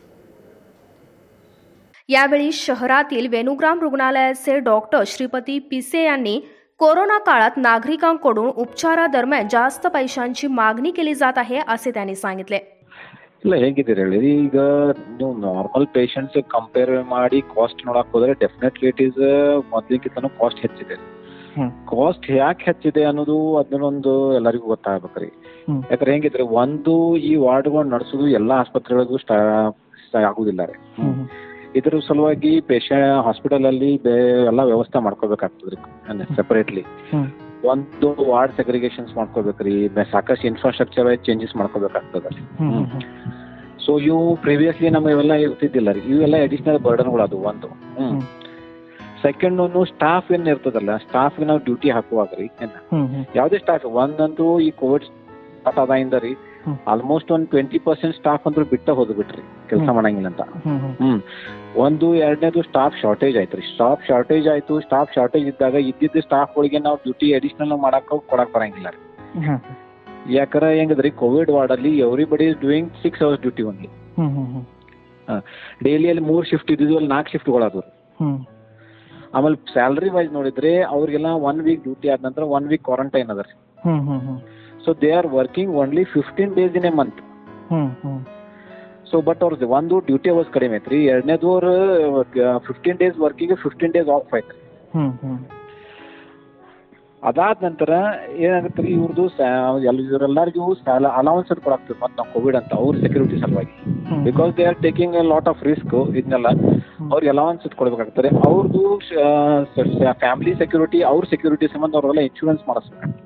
यावेळी शहरातील वेणुग्राम रुग्णालयाचे डॉक्टर श्रीपती पिसे यांनी कोरोना काळात नागरिकांकडून उपचारादरम्यान जास्त पैशांची मागणी केली जात आहे असे त्यांनी सांगितले. ಇಲ್ಲ ಹೇಗಿದ್ದೀರಿ ಹೇಳಿ, ಈಗ ನೀವು ನಾರ್ಮಲ್ ಪೇಷಂಟ್ಸ್ ಕಂಪೇರ್ ಮಾಡಿ ಕಾಸ್ಟ್ ನೋಡಕ್ ಹೋದ್ರೆ ಡೆಫಿನೆಟ್ಲಿ ಇಟ್ ಈಸ್ ಮೊದ್ಲಿಗಿಂತನೂ ಕಾಸ್ಟ್ ಹೆಚ್ಚಿದೆ. ಕಾಸ್ಟ್ ಯಾಕೆ ಹೆಚ್ಚಿದೆ ಅನ್ನೋದು ಅದನ್ನೊಂದು ಎಲ್ಲರಿಗೂ ಗೊತ್ತಾಗ್ಬೇಕ್ರಿ. ಯಾಕಂದ್ರೆ ಹೆಂಗಿದ್ರೆ ಒಂದು ಈ ವಾರ್ಡ್ಗಳು ನಡೆಸೋದು ಎಲ್ಲಾ ಆಸ್ಪತ್ರೆಗಳಿಗೂ ಆಗುದಿಲ್ಲ ರೀ. ಇದ್ರ ಸಲುವಾಗಿ ಹಾಸ್ಪಿಟಲ್ ಅಲ್ಲಿ ಎಲ್ಲಾ ವ್ಯವಸ್ಥೆ ಮಾಡ್ಕೋಬೇಕಾಗ್ತದ್ರಿ ಸೆಪರೇಟ್ಲಿ. ಒಂದು ವಾರ್ಡ್ ಸೆಗ್ರಿಗೇಷನ್ಸ್ ಮಾಡ್ಕೋಬೇಕ್ರಿ, ಸಾಕಷ್ಟು ಇನ್ಫ್ರಾಸ್ಟ್ರಕ್ಚರ್ ಚೇಂಜಸ್ ಮಾಡ್ಕೋಬೇಕಾಗ್ತದ್ರಿ. ಸೊ ಇವು ಪ್ರಿವಿಯಸ್ಲಿ ನಮ್ಗೆ ಇವೆಲ್ಲ ಇರ್ತಿದ್ದಿಲ್ಲ ರೀ. ಇವೆಲ್ಲ ಅಡಿಷನಲ್ ಬರ್ಡನ್ಗಳು ಅದು ಒಂದು. ಸೆಕೆಂಡ್ ಒಂದು ಸ್ಟಾಫ್ ಏನ್ ಇರ್ತದಲ್ಲ, ಸ್ಟಾಫ್ ನಾವು ಡ್ಯೂಟಿ ಹಾಕುವಾಗ್ರಿ ಯಾವ್ದೇ ಸ್ಟಾಫ್ ಒಂದಂತೂ ಈ ಕೋವಿಡ್ ಸ್ಟಾರ್ಟ್ ಆದಾಗಿಂದ ರೀ ಆಲ್ಮೋಸ್ಟ್ ಒಂದು 20% ಸ್ಟಾಫ್ ಅಂದ್ರೂ ಹೋದ್ಬಿಟ್ರಿ ಕೆಲಸ ಮಾಡಂಗಿಲ್ಲ ಅಂತ. ಒಂದು ಎರಡನೇದು ಸ್ಟಾಫ್ ಶಾರ್ಟೇಜ್ ಆಯ್ತು ರೀ. ಸ್ಟಾಫ್ ಶಾರ್ಟೇಜ್ ಇದ್ದಾಗ ಇದ್ದಿದ್ದ ಸ್ಟಾಫ್ಗಳಿಗೆ ನಾವು ಡ್ಯೂಟಿ ಅಡಿಷನಲ್ ಕೊಡಕ್ ಬರಂಗಿಲ್ಲ ರೀ. ಯಾಕಂದ್ರೆ ಹೆಂಗದ್ರಿ ಕೋವಿಡ್ ವಾರ್ಡಲ್ಲಿ everybody is doing 6 hours duty only. Daily ಅಲ್ಲಿ 3 ಶಿಫ್ಟ್ ಇದ್ದಿದ್ದು ಅಲ್ಲಿ 4 ಶಿಫ್ಟ್ಗಳಾದವು. ಆಮೇಲೆ ಸ್ಯಾಲ್ರಿ ವೈಸ್ ನೋಡಿದ್ರೆ ಅವ್ರಿಗೆಲ್ಲ 1 week ಡ್ಯೂಟಿ ಆದ ನಂತರ 1 week ಕ್ವಾರಂಟೈನ್ ಅದ ರೀ. So they are working only 15 days in a month. So but ಅವ್ರದ್ದು ಒಂದು ಡ್ಯೂಟಿ ಅವರ್ಸ್ ಕಡಿಮೆ ಐತ್ರಿ, ಎರಡನೇದು ಅವ್ರು 15 days ವರ್ಕಿಗೆ 15 days ಆಫ್ ಐತ್ರಿ. ಅದಾದ ನಂತರ ಏನಾಗುತ್ತೆ ರೀ, ಇವ್ರದ್ದು ಇವರೆಲ್ಲರಿಗೂ ಅಲೌನ್ಸ್ ಅಂತ ಕೊಡಾಗ್ತದೆ ಮತ್ತು ನಾವು ಕೋವಿಡ್ ಅಂತ ಅವ್ರ ಸೆಕ್ಯೂರಿಟಿ ಸಲುವಾಗಿ. Because they are taking a lot of risk, ಇದನ್ನೆಲ್ಲ ಅವ್ರಿಗೆ ಅಲೌನ್ಸ್ ಅಂತ ಕೊಡ್ಬೇಕಾಗ್ತದೆ. ಅವ್ರದ್ದು ಫ್ಯಾಮಿಲಿ ಸೆಕ್ಯೂರಿಟಿ, ಅವ್ರ ಸೆಕ್ಯೂರಿಟಿ ಸಂಬಂಧ ಅವ್ರೆಲ್ಲ ಇನ್ಶೂರೆನ್ಸ್ ಮಾಡಿಸ್ಬೇಕಾಗ್ತದೆ.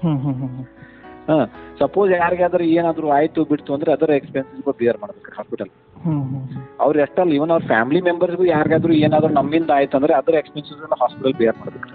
ಸಪೋಸ್ ಯಾರಿಗಾದ್ರೂ ಏನಾದ್ರು ಆಯ್ತು ಬಿಡ್ತು ಅಂದ್ರೆ ಅದರ ಎಕ್ಸ್ಪೆನ್ಸಸ್ ಬಿಯರ್ ಮಾಡ್ಬೇಕು ಹಾಸ್ಪಿಟಲ್. ಅವ್ರು ಎಷ್ಟಲ್ಲ, ಇವನ್ ಅವ್ರ ಫ್ಯಾಮಿಲಿ ಮೆಂಬರ್ಸ್ಗೂ ಯಾರಿಗಾದ್ರೂ ಏನಾದ್ರು ನಮ್ಮಿಂದ ಆಯ್ತು ಅಂದ್ರೆ ಅದರ ಎಕ್ಸ್ಪೆನ್ಸಸ್ ಎಲ್ಲ ಹಾಸ್ಪಿಟಲ್ ಬಿಯರ್ ಮಾಡ್ಬೇಕು.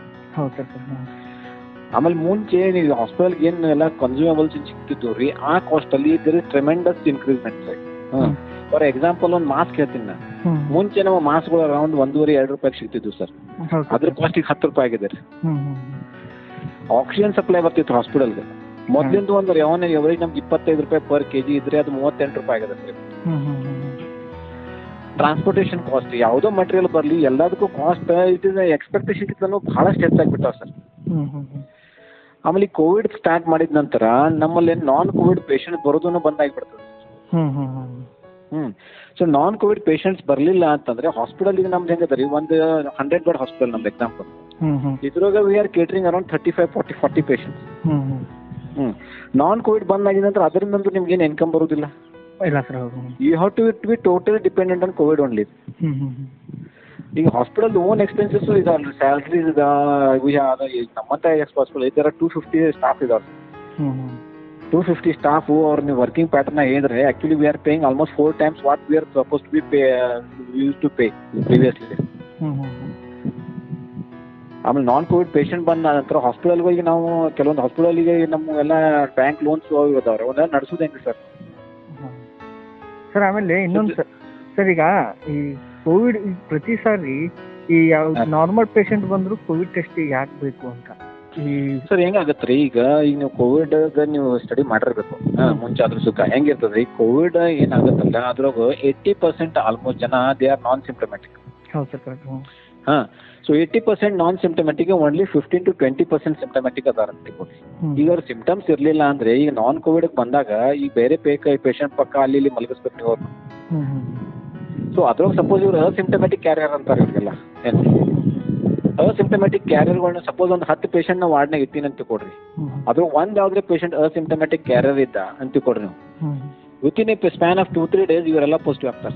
ಆಮೇಲೆ ಮುಂಚೆ ನೀವು ಹಾಸ್ಪಿಟಲ್ಗೆ ಏನು ಎಲ್ಲ ಕನ್ಸ್ಯೂಮಬಲ್ಸ್ ಸಿಗ್ತಿದ್ವು ರೀ, ಆ ಕಾಸ್ಟ್ ಅಲ್ಲಿ there is tremendous increment. For example ಒಂದು ಮಾಸ್ಕ್ ಹೇಳ್ತೀನಿ ನಾನು. ಮುಂಚೆ ನಮ್ಮ ಮಾಸ್ಕ್ಗಳು ಅರೌಂಡ್ 1.5-2 ರೂಪಾಯಿಗೆ ಸಿಗ್ತಿದ್ವು ಸರ್, ಅದ್ರ ಕಾಸ್ಟ್ ಈಗ 10 ರೂಪಾಯಿ ಆಗಿದೆ ರೀ. ಆಕ್ಸಿಜನ್ ಸಪ್ಲೈ ಬರ್ತಿತ್ತು ಹಾಸ್ಪಿಟಲ್ಗೆ ಮೊದ್ಲಿಂದ ಒಂದು ಎವರೇಜ್ ನಮ್ಗೆ 25 ರೂಪಾಯಿ ಪರ್ kg ಇದ್ರೆ ಅದು 38 ರೂಪಾಯಿ ಆಗಿದೆ ಸರ್. ಟ್ರಾನ್ಸ್ಪೋರ್ಟೇಷನ್ ಕಾಸ್ಟ್, ಯಾವುದೋ ಮಟೀರಿಯಲ್ ಬರಲಿ ಎಲ್ಲದಕ್ಕೂ ಕಾಸ್ಟ್ ಇಟ್ ಇಸ್ ಎಕ್ಸ್ಪೆಕ್ಟೇಷನ್ ಬಹಳಷ್ಟು ಹೆಚ್ಚಾಗ್ಬಿಟ್ಟಾವ ಸರ್. ಆಮೇಲೆ ಕೋವಿಡ್ ಸ್ಟಾರ್ಟ್ ಮಾಡಿದ ನಂತರ ನಮ್ಮಲ್ಲಿ ನಾನ್ ಕೋವಿಡ್ ಪೇಷಂಟ್ ಬರೋದನ್ನು ಬಂದಾಗಿಬಿಡ್ತದೆ. ಸೊ ನಾನ್ ಕೋವಿಡ್ ಪೇಷಂಟ್ಸ್ ಬರಲಿಲ್ಲ ಅಂತಂದ್ರೆ ಹಾಸ್ಪಿಟಲ್ ಈಗ ನಮ್ದು ಹೆಂಗದ ರೀ, ಒಂದು 100 ಬೆಡ್ ಹಾಸ್ಪಿಟಲ್ ನಮ್ದು ಎಕ್ಸಾಂಪಲ್. ಇದ್ರಾಗ we are catering around 35-40 patients. Non Covid ಬಂದಾಗಿದ ನಂತರ ಅದರಿಂದ ನಿಮ್ಗೆ ಏನು ಇನ್ಕಮ್ ಬರೋದಿಲ್ಲ. You have to be totally dependent on Covid only. ಈಗ ಹಾಸ್ಪಿಟಲ್ ಓನ್ ಎಕ್ಸ್ಪೆನ್ಸಸ್ ಇದಾವಲ್ರಿ, ಸ್ಯಾಲ್ರೀಸ್ ನಮ್ಮಂತ ಹಾಸ್ಪಿಟಲ್ ಇದರ 250 ಸ್ಟಾಫ್ ಇದಾವೆ. 250 ಸ್ಟಾಫ್ ಅವ್ರ ನೀವು ವರ್ಕಿಂಗ್ ಪ್ಯಾಟರ್ನ್ ಹೇಳಿದ್ರೆ actually we are paying almost 4 times what we are suppose to be use to pay previously. ಆಮೇಲೆ non Covid patient ಬಂದ ನಂತರ ಹಾಸ್ಪಿಟಲ್ಗಳಿಗೆ ನಾವು ಕೆಲವೊಂದು ಹಾಸ್ಪಿಟಲ್ಗೆ ನಮ್ಮ ಎಲ್ಲ ಬ್ಯಾಂಕ್ ಲೋನ್ಸ್ ಇದಾವ್ರೆ, ಅವನ್ನೆಲ್ಲ ನಡೆಸೋದು ಹೆಂಗೆ ಸರ್? ಸರ್ ಆಮೇಲೆ ಇನ್ನೊಂದು ಸರ್, ಈಗ ಈ ಕೋವಿಡ್ ಪ್ರತಿ ಸಾರಿ ಈ ಯಾವ ನಾರ್ಮಲ್ ಪೇಷಂಟ್ ಬಂದ್ರು ಕೋವಿಡ್ ಟೆಸ್ಟ್ ಯಾಕೆ ಬೇಕು ಅಂತ ಸರ್ ಹೆಂಗಾಗತ್ತೆ ರೀ, ಈಗ ನೀವು ಕೋವಿಡ್ ನೀವು ಸ್ಟಡಿ ಮಾಡಿರ್ಬೇಕು ಮುಂಚೆ ಅದ್ರ ಸುಖ ಹೆಂಗಿರ್ತದೆ ರೀ. ಕೋವಿಡ್ ಏನಾಗುತ್ತಲ್ಲ ಅದ್ರಾಗ 80% ಆಲ್ಮೋಸ್ಟ್ ಜನ ದೇ ಆರ್ ನಾನ್ ಸಿಂಪ್ಟಮ್ಯಾಟಿಕ್. ಹೌದು sir, correct. So 80% non symptomatic, only 15-20% symptomatic ಅದಾರಂತೆ. ಈಗ ಅವ್ರ ಸಿಂಪ್ಟಮ್ಸ್ ಇರ್ಲಿಲ್ಲ ಅಂದ್ರೆ ಈಗ ನಾನ್ ಕೋವಿಡ್ ಬಂದಾಗ ಈ ಬೇರೆ ಪೇಷಂಟ್ ಪಕ್ಕ ಅಲ್ಲಿ ಇಲ್ಲಿ ಮಲಗಿಸ್ಬೇಕು ನೀವು ಅವ್ರು. ಸೊ ಅದ್ರಾಗ ಸಪೋಸ್ ಇವ್ರು ಅಸಿಂಪ್ಟಮ್ಯಾಟಿಕ್ ಕ್ಯಾರಿಯರ್ ಅಂತಾರೆ ಇವ್ರಿಗೆಲ್ಲ. ಅಸಿಂಪ್ಟಮ್ಯಾಟಿಕ್ ಕ್ಯಾರಿಯರ್ಗಳನ್ನ ಸಪೋಸ್ ಒಂದು 10 ಪೇಷಂಟ್ ನ ವಾರ್ಡ್ನಾಗ ಇರ್ತೀನಿ ಅಂತ ಕೊಡ್ರಿ, ಅದ್ರ ಒಂದ್ ಯಾವ್ದ್ರೆ ಪೇಷಂಟ್ ಅಸಿಂಪ್ಟಮ್ಯಾಟಿಕ್ ಕ್ಯಾರಿಯರ್ ಇದ್ದ ಅಂತ ಕೊಡ್ರಿ ನೀವು, within a span of 2-3 days ಇವರೆಲ್ಲ ಪಾಸಿಟಿವ್ ಆಗ್ತಾರೆ.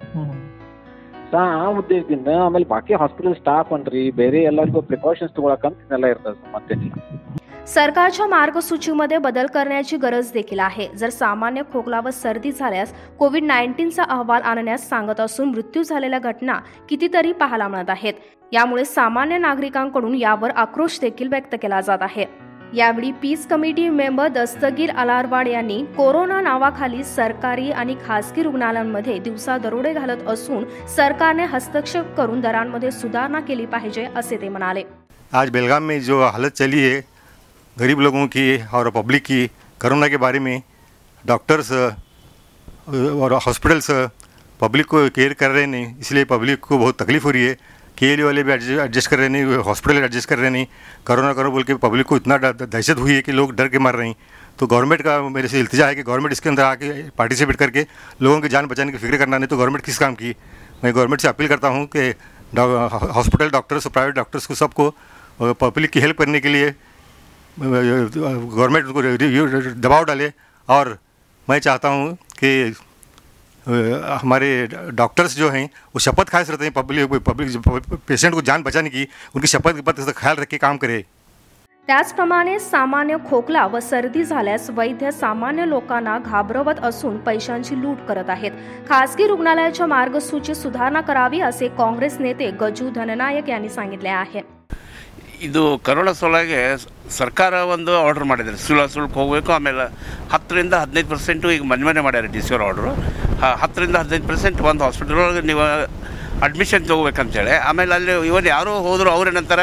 ಆ ಉದ್ದೇಶದಿಂದ ಆಮೇಲೆ ಬಾಕಿ ಹಾಸ್ಪಿಟಲ್ ಸ್ಟಾಫ್ ಅನ್ರಿ ಬೇರೆ ಎಲ್ಲರಿಗೂ ಪ್ರಿಕಾಷನ್ಸ್ ತಗೊಳಕಂತ ಎಲ್ಲ इरतात मतेनिಲ್ಲ. सरकारच्या मार्गसूचीमध्ये बदल करण्याची गरज देखील आहे. जर सामान्य खोकला व सर्दी झाल्यास कोविड-19चा अहवाल आणण्यास सांगत असून मृत्यू झालेल्या घटना कितीतरी पाहायला मिळत आहेत. यामुळे सामान्य नागरिकांकडून यावर आक्रोश देखील व्यक्त केला जात आहे. यावेळी peace committee member Dastagir Alarwad यांनी कोरोना नावाखाली सरकारी आणि खासगी रुग्णालयांमध्ये दिवसा दरोडे घालत असून सरकारने हस्तक्षेप करून दरांमध्ये सुधारणा केली पाहिजे असे ते म्हणाले. आज बेलगाम में जो हालत चली है गरीब लोगों की और पब्लिक की, कोरोना के बारे में डॉक्टर्स और हॉस्पिटल्स पब्लिक को केयर कर रहे नहीं, इसलिए पब्लिक को बहुत तकलीफ़ हो रही है. KLU वाले भी एडजस्ट कर रहे नहीं, हॉस्पिटल एडजस्ट कर रहे नहीं. कोरोना करो बोल के पब्लिक को इतना दहशत हुई है कि लोग डर के मर रहे हैं. तो गवर्नमेंट का मेरे से इल्तिजा है कि गवर्नमेंट इसके अंदर आके पार्टिसिपेट करके लोगों की जान बचाने की फिक्र करना, नहीं तो गवर्नमेंट किस काम की. मैं गवर्नमेंट से अपील करता हूँ कि हॉस्पिटल डॉक्टर्स और प्राइवेट डॉक्टर्स को सबको पब्लिक की हेल्प करने के लिए गवर्नमेंट को दबाव डाले. और मैं चाहता हूँ कि हमारे डॉक्टर्स जो हैं वो शपथ खास रहते हैं पब्लिक पेशेंट को जान बचाने की, उनकी शपथ के पत्र से ख्याल रख के काम करे. त्याचप्रमाणे सामान्य खोकला व सर्दी झाल्यास वैद्य सामान्य लोकांना घाबरवत असून पैशांची लूट करत आहेत. खासगी रुग्णालयाच्या मार्गसूचीत सुधारणा करावी असे काँग्रेस नेते गजू धननायक यांनी सांगितले आहे. ಇದು ಕರೋನಾ ಸಲುವಾಗಿ ಸರ್ಕಾರ ಒಂದು ಆರ್ಡರ್ ಮಾಡಿದ್ದಾರೆ, ಸುಳ್ಕು ಹೋಗಬೇಕು. ಆಮೇಲೆ 10-15% ಈಗ ಮನೆ ಮಾಡ್ಯಾರ DC ಅವ್ರ ಆರ್ಡ್ರು. 10-15% ಒಂದು ಹಾಸ್ಪಿಟಲ್ ಒಳಗೆ ನೀವು ಅಡ್ಮಿಷನ್ ತೊಗೋಬೇಕಂತೇಳಿ. ಆಮೇಲೆ ಅಲ್ಲಿ ಇವನು ಯಾರು ಹೋದ್ರು ಅವ್ರೇನಂತಾರೆ,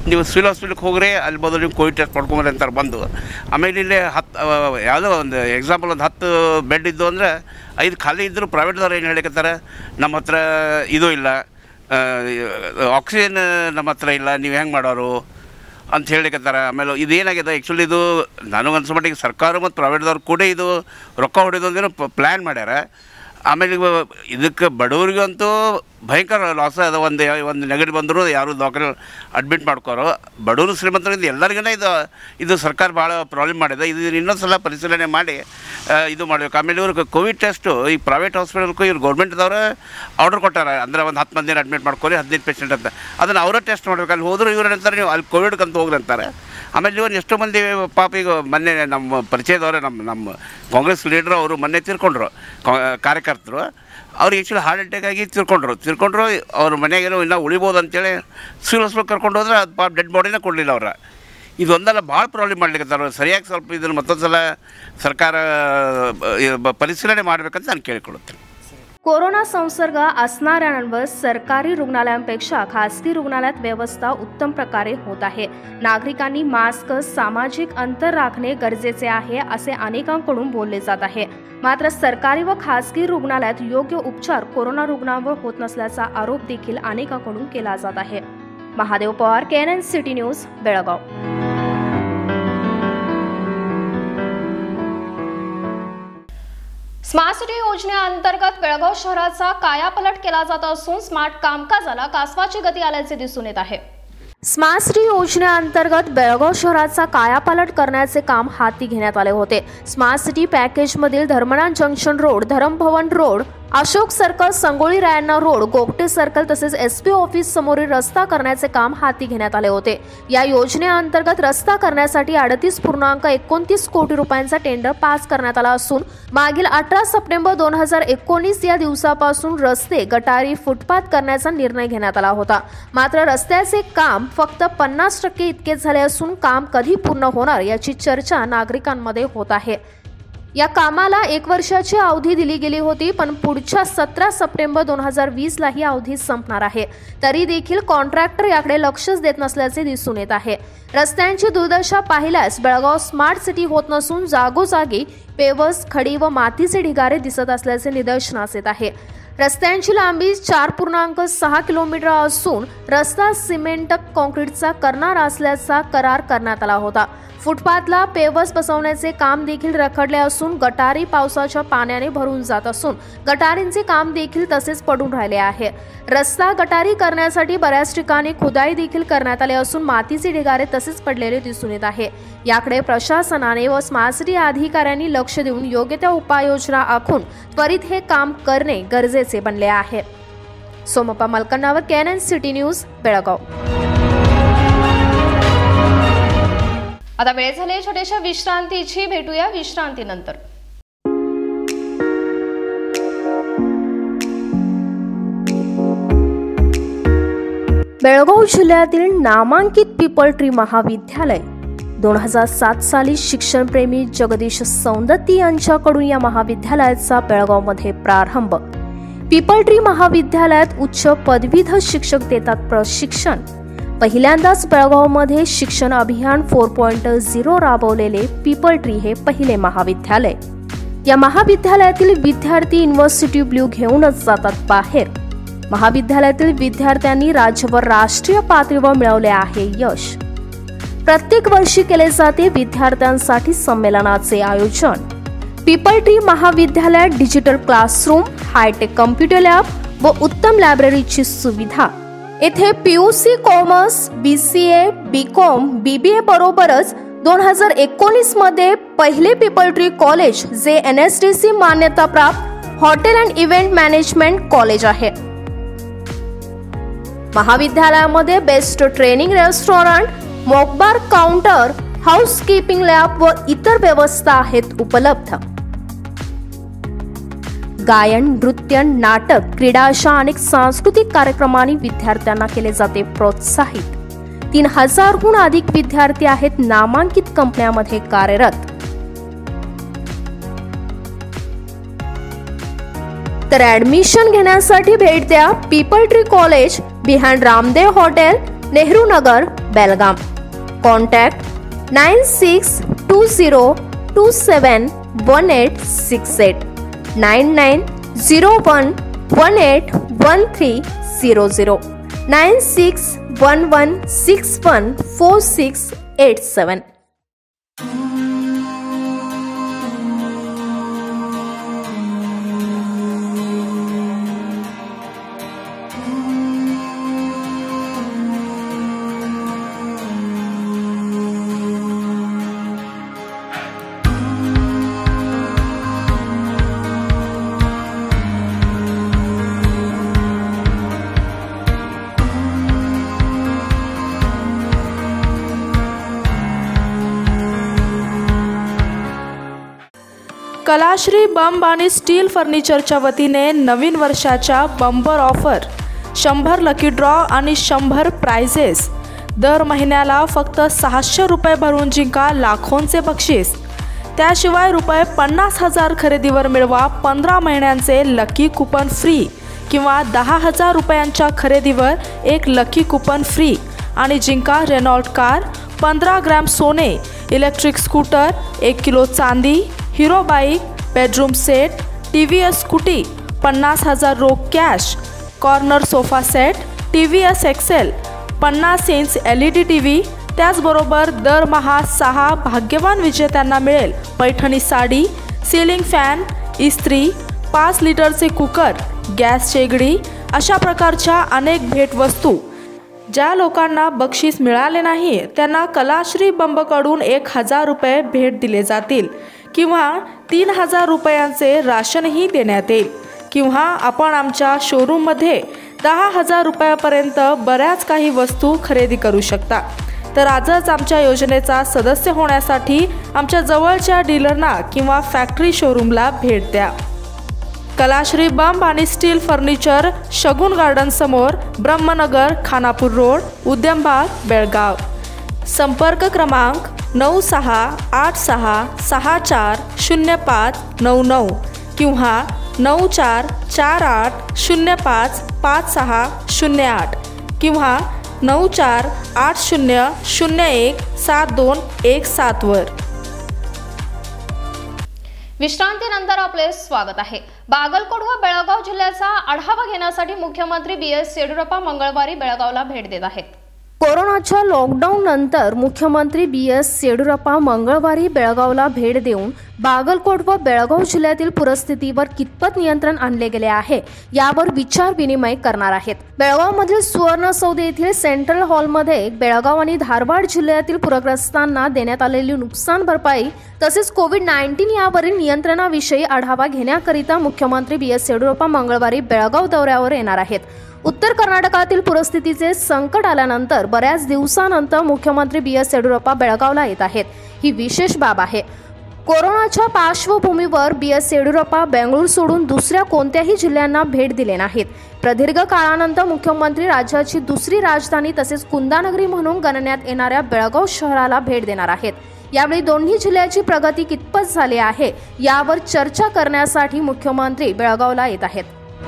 ನೀವು ಸಿವಿಲ್ ಹಾಸ್ಪಿಟ್ಲಿಗೆ ಹೋಗ್ರಿ, ಅಲ್ಲಿ ಬದಲು ನೀವು ಕೋವಿಡ್ ಟೆಸ್ಟ್ ಮಾಡ್ಕೊಂಬರಿ ಅಂತಾರೆ ಬಂದು. ಆಮೇಲೆ ಇಲ್ಲಿ ಯಾವುದೋ ಒಂದು ಎಕ್ಸಾಂಪಲ್ ಒಂದು 10 ಬೆಡ್ ಇದ್ದು ಅಂದರೆ 5 ಖಾಲಿ ಇದ್ದರೂ ಪ್ರೈವೇಟ್ದವ್ರು ಏನು ಹೇಳಿಕತ್ತಾರೆ, ನಮ್ಮ ಹತ್ರ ಇದು ಇಲ್ಲ, ಆಕ್ಸಿಜನ್ ನಮ್ಮ ಹತ್ರ ಇಲ್ಲ, ನೀವು ಹೆಂಗೆ ಮಾಡೋರು ಅಂತ ಹೇಳಿಕತ್ತಾರೆ. ಆಮೇಲೆ ಇದೇನಾಗಿದೆ ಆ್ಯಕ್ಚುಲಿ ಇದು ನನಗನ್ಸೋ ಮಟ್ಟಿಗೆ ಸರ್ಕಾರ ಮತ್ತು ಪ್ರೈವೇಟ್ದವ್ರು ಕೂಡ ಇದು ರೊಕ್ಕ ಹೊಡೆದು ಅಂದೇನೋ ಪ್ಲ್ಯಾನ್ ಮಾಡ್ಯಾರ. ಆಮೇಲೆ ಇದಕ್ಕೆ ಬಡವರಿಗಂತೂ ಭಯಂಕರ ಲಾಸ್ ಅದ. ಒಂದು ನೆಗಡಿ ಬಂದರೂ ಯಾರು ದವಾಖಾನೆ ಅಡ್ಮಿಟ್ ಮಾಡ್ಕೋರು. ಬಡವರು ಶ್ರೀಮಂತರಿಂದ ಎಲ್ಲರಿಗೂ ಇದು ಸರ್ಕಾರ ಭಾಳ ಪ್ರಾಬ್ಲಮ್ ಮಾಡಿದೆ. ಇದು ಇನ್ನೊಂದು ಸಲ ಪರಿಶೀಲನೆ ಮಾಡಿ ಇದು ಮಾಡಬೇಕು. ಆಮೇಲೆ ಇವ್ರಿಗೆ ಕೋವಿಡ್ ಟೆಸ್ಟು ಈ ಪ್ರೈವೇಟ್ ಹಾಸ್ಪಿಟಲ್ಗೂ ಇವ್ರು ಗೌರ್ಮೆಂಟ್ದವ್ರು ಆರ್ಡರ್ ಕೊಟ್ಟಾರೆ, ಅಂದರೆ ಒಂದು 10 ಮಂದಿನ ಅಡ್ಮಿಟ್ ಮಾಡ್ಕೊರಿ 15 ಪೇಷೆಂಟ್ ಅಂತ. ಅದನ್ನು ಅವರೇ ಟೆಸ್ಟ್ ಮಾಡ್ಬೇಕು. ಅಲ್ಲಿ ಹೋದರೂ ಇವ್ರು ಅಂತಾರೆ ನೀವು ಅಲ್ಲಿ ಕೋವಿಡ್ಗೆ ಅಂತ ಹೋಗ್ರಿ ಅಂತಾರೆ. ಆಮೇಲೆ ಇವ್ರು ಎಷ್ಟೋ ಮಂದಿ ಪಾಪ ಈಗ ಮೊನ್ನೆ ನಮ್ಮ ಪರಿಚಯದವರೇ ನಮ್ಮ ಕಾಂಗ್ರೆಸ್ ಲೀಡ್ರು ಅವರು ಮೊನ್ನೆ ತೀರ್ಕೊಂಡ್ರು, ಕಾರ್ಯಕರ್ತರು. ಅವ್ರು ಆ್ಯಕ್ಚುಲಿ ಹಾರ್ಟ್ ಅಟ್ಯಾಕ್ ಆಗಿ ತೀರ್ಕೊಂಡ್ರು. ಅವ್ರ ಮನೆಗೇನೋ ಇನ್ನೂ ಉಳಿಬೋದು ಅಂತೇಳಿ ಸಿವಿಲ್ ಹಾಸ್ಪಿಟಲ್ ಕರ್ಕೊಂಡು ಹೋದ್ರೆ ಅದು ಪಾಪ ಡೆಡ್ ಬಾಡಿನೇ ಕೊಡಲಿಲ್ಲ ಅವ್ರ. ಇದೊಂದೆಲ್ಲ ಭಾಳ ಪ್ರಾಬ್ಲಮ್ ಮಾಡ್ಲಿಕ್ಕೆ ಸರಿಯಾಗಿ ಸ್ವಲ್ಪ ಇದನ್ನು ಮತ್ತೊಂದು ಸಲ ಸರ್ಕಾರ ಪರಿಶೀಲನೆ ಮಾಡಬೇಕಂತ ನಾನು ಕೇಳಿಕೊಳ್ಳುತ್ತೇನೆ. कोरोना संसर्ग असणाऱ्यांवर सरकारी रुग्णालयांपेक्षा खासगी रुग्णालयात व्यवस्था उत्तम प्रकारे होत आहे. नागरिकांनी मास्क, सामाजिक अंतर राखणे गरजेचे आहे असे अनेकांकडून बोलले जात आहे. मात्र सरकारी व खासगी रुग्णालयात योग्य उपचार कोरोना रुग्णांवर होत नसल्याचा आरोप देखील अनेकांकडून केला जात आहे. Mahadev Pawar, KNN city news, Belgaum. Smart city योजनेअंतर्गत बेळगाव शहराचा कायापालट केला जात असून स्मार्ट कामकाजाला कासवाची गती आल्याचे दिसून येत आहे. स्मार्ट सिटी योजनेअंतर्गत बेळगाव शहराचा कायापालट करण्याचे काम हाती घेण्यात आले होते. स्मार्ट सिटी पॅकेजमधील Dharmanath junction road, Dharambhavan road, Ashok circle, Sangolli Rayanna road, Gogate circle तसेच एसपी ऑफिस समोरील रस्ता करण्याचे काम हाती घेण्यात आले होते. या योजनेअंतर्गत रस्ता करण्यासाठी 38.29 कोटी रुपयांचा टेंडर पास करण्यात आला असून मागील 18 सप्टेंबर 2019 या दिवसापासून रस्ते, गटारी, फुटपाथ करण्याचा निर्णय घेण्यात आला होता. मात्र रस्त्याचे काम फक्त 50% इतकेच झाले असून काम कधी पूर्ण होणार याची चर्चा नागरिकांमध्ये होत आहे. या कामाला 1 वर्षाची अवधी दिली गेली होती, पण पुढच्या 17 सप्टेंबर 2020 ला ही अवधी संपणार आहे. तरी देखील कॉन्ट्रॅक्टर याकडे लक्षच देत नसल्याचे दिसून येत आहे. रस्त्यांची दुर्दशा पाहिल्यास बेळगाव स्मार्ट सिटी होत नसून जागोजागी पेवर्स, खडी व मातीचे ढिगारे दिसत असल्याचे निदर्शनास येत आहे. रस्त्यांची लांबी 4.6 किलोमीटर असून रस्ता सिमेंट काँक्रीटचा करणार असल्याचा करार करण्यात आला होता. फुटपाथला पेवर्स बसवण्याचे काम देखील रखडले असून गटारी पावसाच्या पाण्याने भरून जात असून गटारींचे काम देखील तसेच पडून राहिले आहे. रस्ता गटारी करण्यासाठी बऱ्याच ठिकाणी खुदाई देखील करण्यात आली असून मातीचे ढिगारे तसेच पडलेले दिसून येत आहे. याकडे प्रशासनाने व स्मार्ट सिटी अधिकाऱ्यांनी लक्ष देऊन योग्य त्या उपाययोजना आखून त्वरित हे काम करणे गरजेचे बनले आहे. Somappa Malkannavar, KNN city news, Belgaum. आता वेळ झाली छोट्याशा विश्रांतीची. भेटूया विश्रांतीनंतर. बेळगाव जिल्ह्यातील नामांकित पीपल ट्री महाविद्यालय 2007 साली शिक्षणप्रेमी जगदीश सौंदत्ती यांच्याकडून या महाविद्यालयाचा बेळगावमध्ये प्रारंभ. पीपल ट्री महाविद्यालयात उच्च पदवीधर शिक्षक देतात प्रशिक्षण. पहिल्यांदाच बेळगावमध्ये शिक्षण अभियान 4.0 राबवलेले पीपल ट्री हे पहिले महाविद्यालय. या महाविद्यालयातील विद्यार्थी युनिव्हर्सिटी ब्ल्यू घेऊनच जातात बाहेर. महाविद्यालयातील विद्यार्थ्यांनी राज्य व राष्ट्रीय पातळीवर मिळवले आहे यश. प्रत्येक वर्षी केले जाते विद्यार्थ्यांसाठी संमेलनाचे आयोजन. पीपल ट्री महाविद्यालयात digital classroom, hitech computer lab व उत्तम लायब्ररीची सुविधा. येथे PUC commerce, BCA, BCom, BBA बरोबरच 2019 मध्ये पहिले पीपल ट्री कॉलेज जे NSDC मान्यता प्राप्त hotel and event management college आहे. महाविद्यालयामध्ये best training restaurant, mock bar counter, housekeeping lab व इतर व्यवस्था आहेत उपलब्ध. गायन, नृत्य, नाटक, क्रीडा अशा अनेक सांस्कृतिक कार्यक्रमांनी विद्यार्थ्यांना केले जाते प्रोत्साहित. 3000हून अधिक विद्यार्थी आहेत नामांकित कंपन्यांमध्ये कार्यरत. तर ऍडमिशन घेण्यासाठी भेट द्या people tree college, behind Ramdev hotel, Nehru Nagar, Belgaum. Contact 9620271868 9901181300 9611614687. Kalashri Bamb आणि स्टील फर्निचरच्या वतीने नवीन वर्षाच्या बंपर ऑफर, 100 लकी ड्रॉ आणि 100 प्राइजेस. दर महिन्याला फक्त 600 रुपये भरून जिंका लाखोंचे बक्षीस. त्याशिवाय रुपये 50,000 खरेदीवर मिळवा 15 महिन्यांचे लकी कुपन फ्री किंवा 10,000 रुपयांच्या खरेदीवर एक लकी कुपन फ्री आणि जिंका रेनॉल्ट कार, 15 ग्रॅम सोने, इलेक्ट्रिक स्कूटर, 1 किलो चांदी, Hero bike, bedroom set, TVS scooty, 50,000 रोख cash, corner sofa set, TVS Excel, 50 inch LED TV. त्याचबरोबर दरमहा 6 भाग्यवान विजेत्यांना मिळेल पैठणी साडी, सिलिंग फॅन, इस्त्री, 5 लिटरचे कुकर, गॅस शेगडी अशा प्रकारच्या अनेक भेटवस्तू. ज्या लोकांना बक्षीस मिळाले नाही त्यांना कलाश्री बंबकडून 1,000 रुपये भेट दिले जातील किंवा 3,000 रुपयांचे राशनही देण्यात येईल किंवा आपण आमच्या शोरूममध्ये 10,000 रुपयापर्यंत बऱ्याच काही वस्तू खरेदी करू शकता. तर आजच आमच्या योजनेचा सदस्य होण्यासाठी आमच्या जवळच्या डीलरना किंवा फॅक्टरी शोरूमला भेट द्या. कलाश्री बंब आणि स्टील फर्निचर, शगुन गार्डन समोर, ब्रह्मनगर, खानापूर रोड, उद्यमबाग, बेळगाव. संपर्क क्रमांक 9686640599 किंवा 9448055608 किंवा 9480017217 वर. विश्रांतीनंतर आपले स्वागत आहे. बागलकोट व बेळगाव जिल्ह्याचा आढावा घेण्यासाठी मुख्यमंत्री BS येडियुरप्पा मंगळवारी बेळगावला भेट देत आहेत. कोरोनाच्या लॉकडाऊन नंतर मुख्यमंत्री BS येडियुरप्पा मंगळवारी बेळगावला भेट देऊन बागलकोट व बेळगाव जिल्ह्यातील पूरस्थितीवर कितपत नियंत्रण आणले गेले आहे यावर विचार विनिमय करणार आहेत. बेळगावमधील सुवर्णसौधे येथील सेंट्रल हॉलमध्ये बेळगाव आणि धारवाड जिल्ह्यातील पूरग्रस्तांना देण्यात आलेली नुकसान भरपाई तसेच कोविड-19 यावरील नियंत्रणाविषयी आढावा घेण्याकरिता मुख्यमंत्री BS येडियुरप्पा मंगळवारी बेळगाव दौऱ्यावर येणार आहेत. उत्तर कर्नाटकातील पूरस्थितीचे संकट आल्यानंतर बऱ्याच दिवसानंतर मुख्यमंत्री BS येडियुरप्पा बेळगावला येत आहेत. ही विशेष बाब आहे. कोरोनाच्या पार्श्वभूमीवर BS येडियुरप्पा बेंगळूर सोडून दुसऱ्या कोणत्याही जिल्ह्यांना भेट दिले नाहीत. प्रदीर्घ काळानंतर मुख्यमंत्री राज्याची दुसरी राजधानी तसेच कुंदानगरी म्हणून गणण्यात येणाऱ्या बेळगाव शहराला भेट देणार आहेत. यावेळी दोन्ही जिल्ह्याची प्रगती कितपत झाली आहे यावर चर्चा करण्यासाठी मुख्यमंत्री बेळगावला येत आहेत.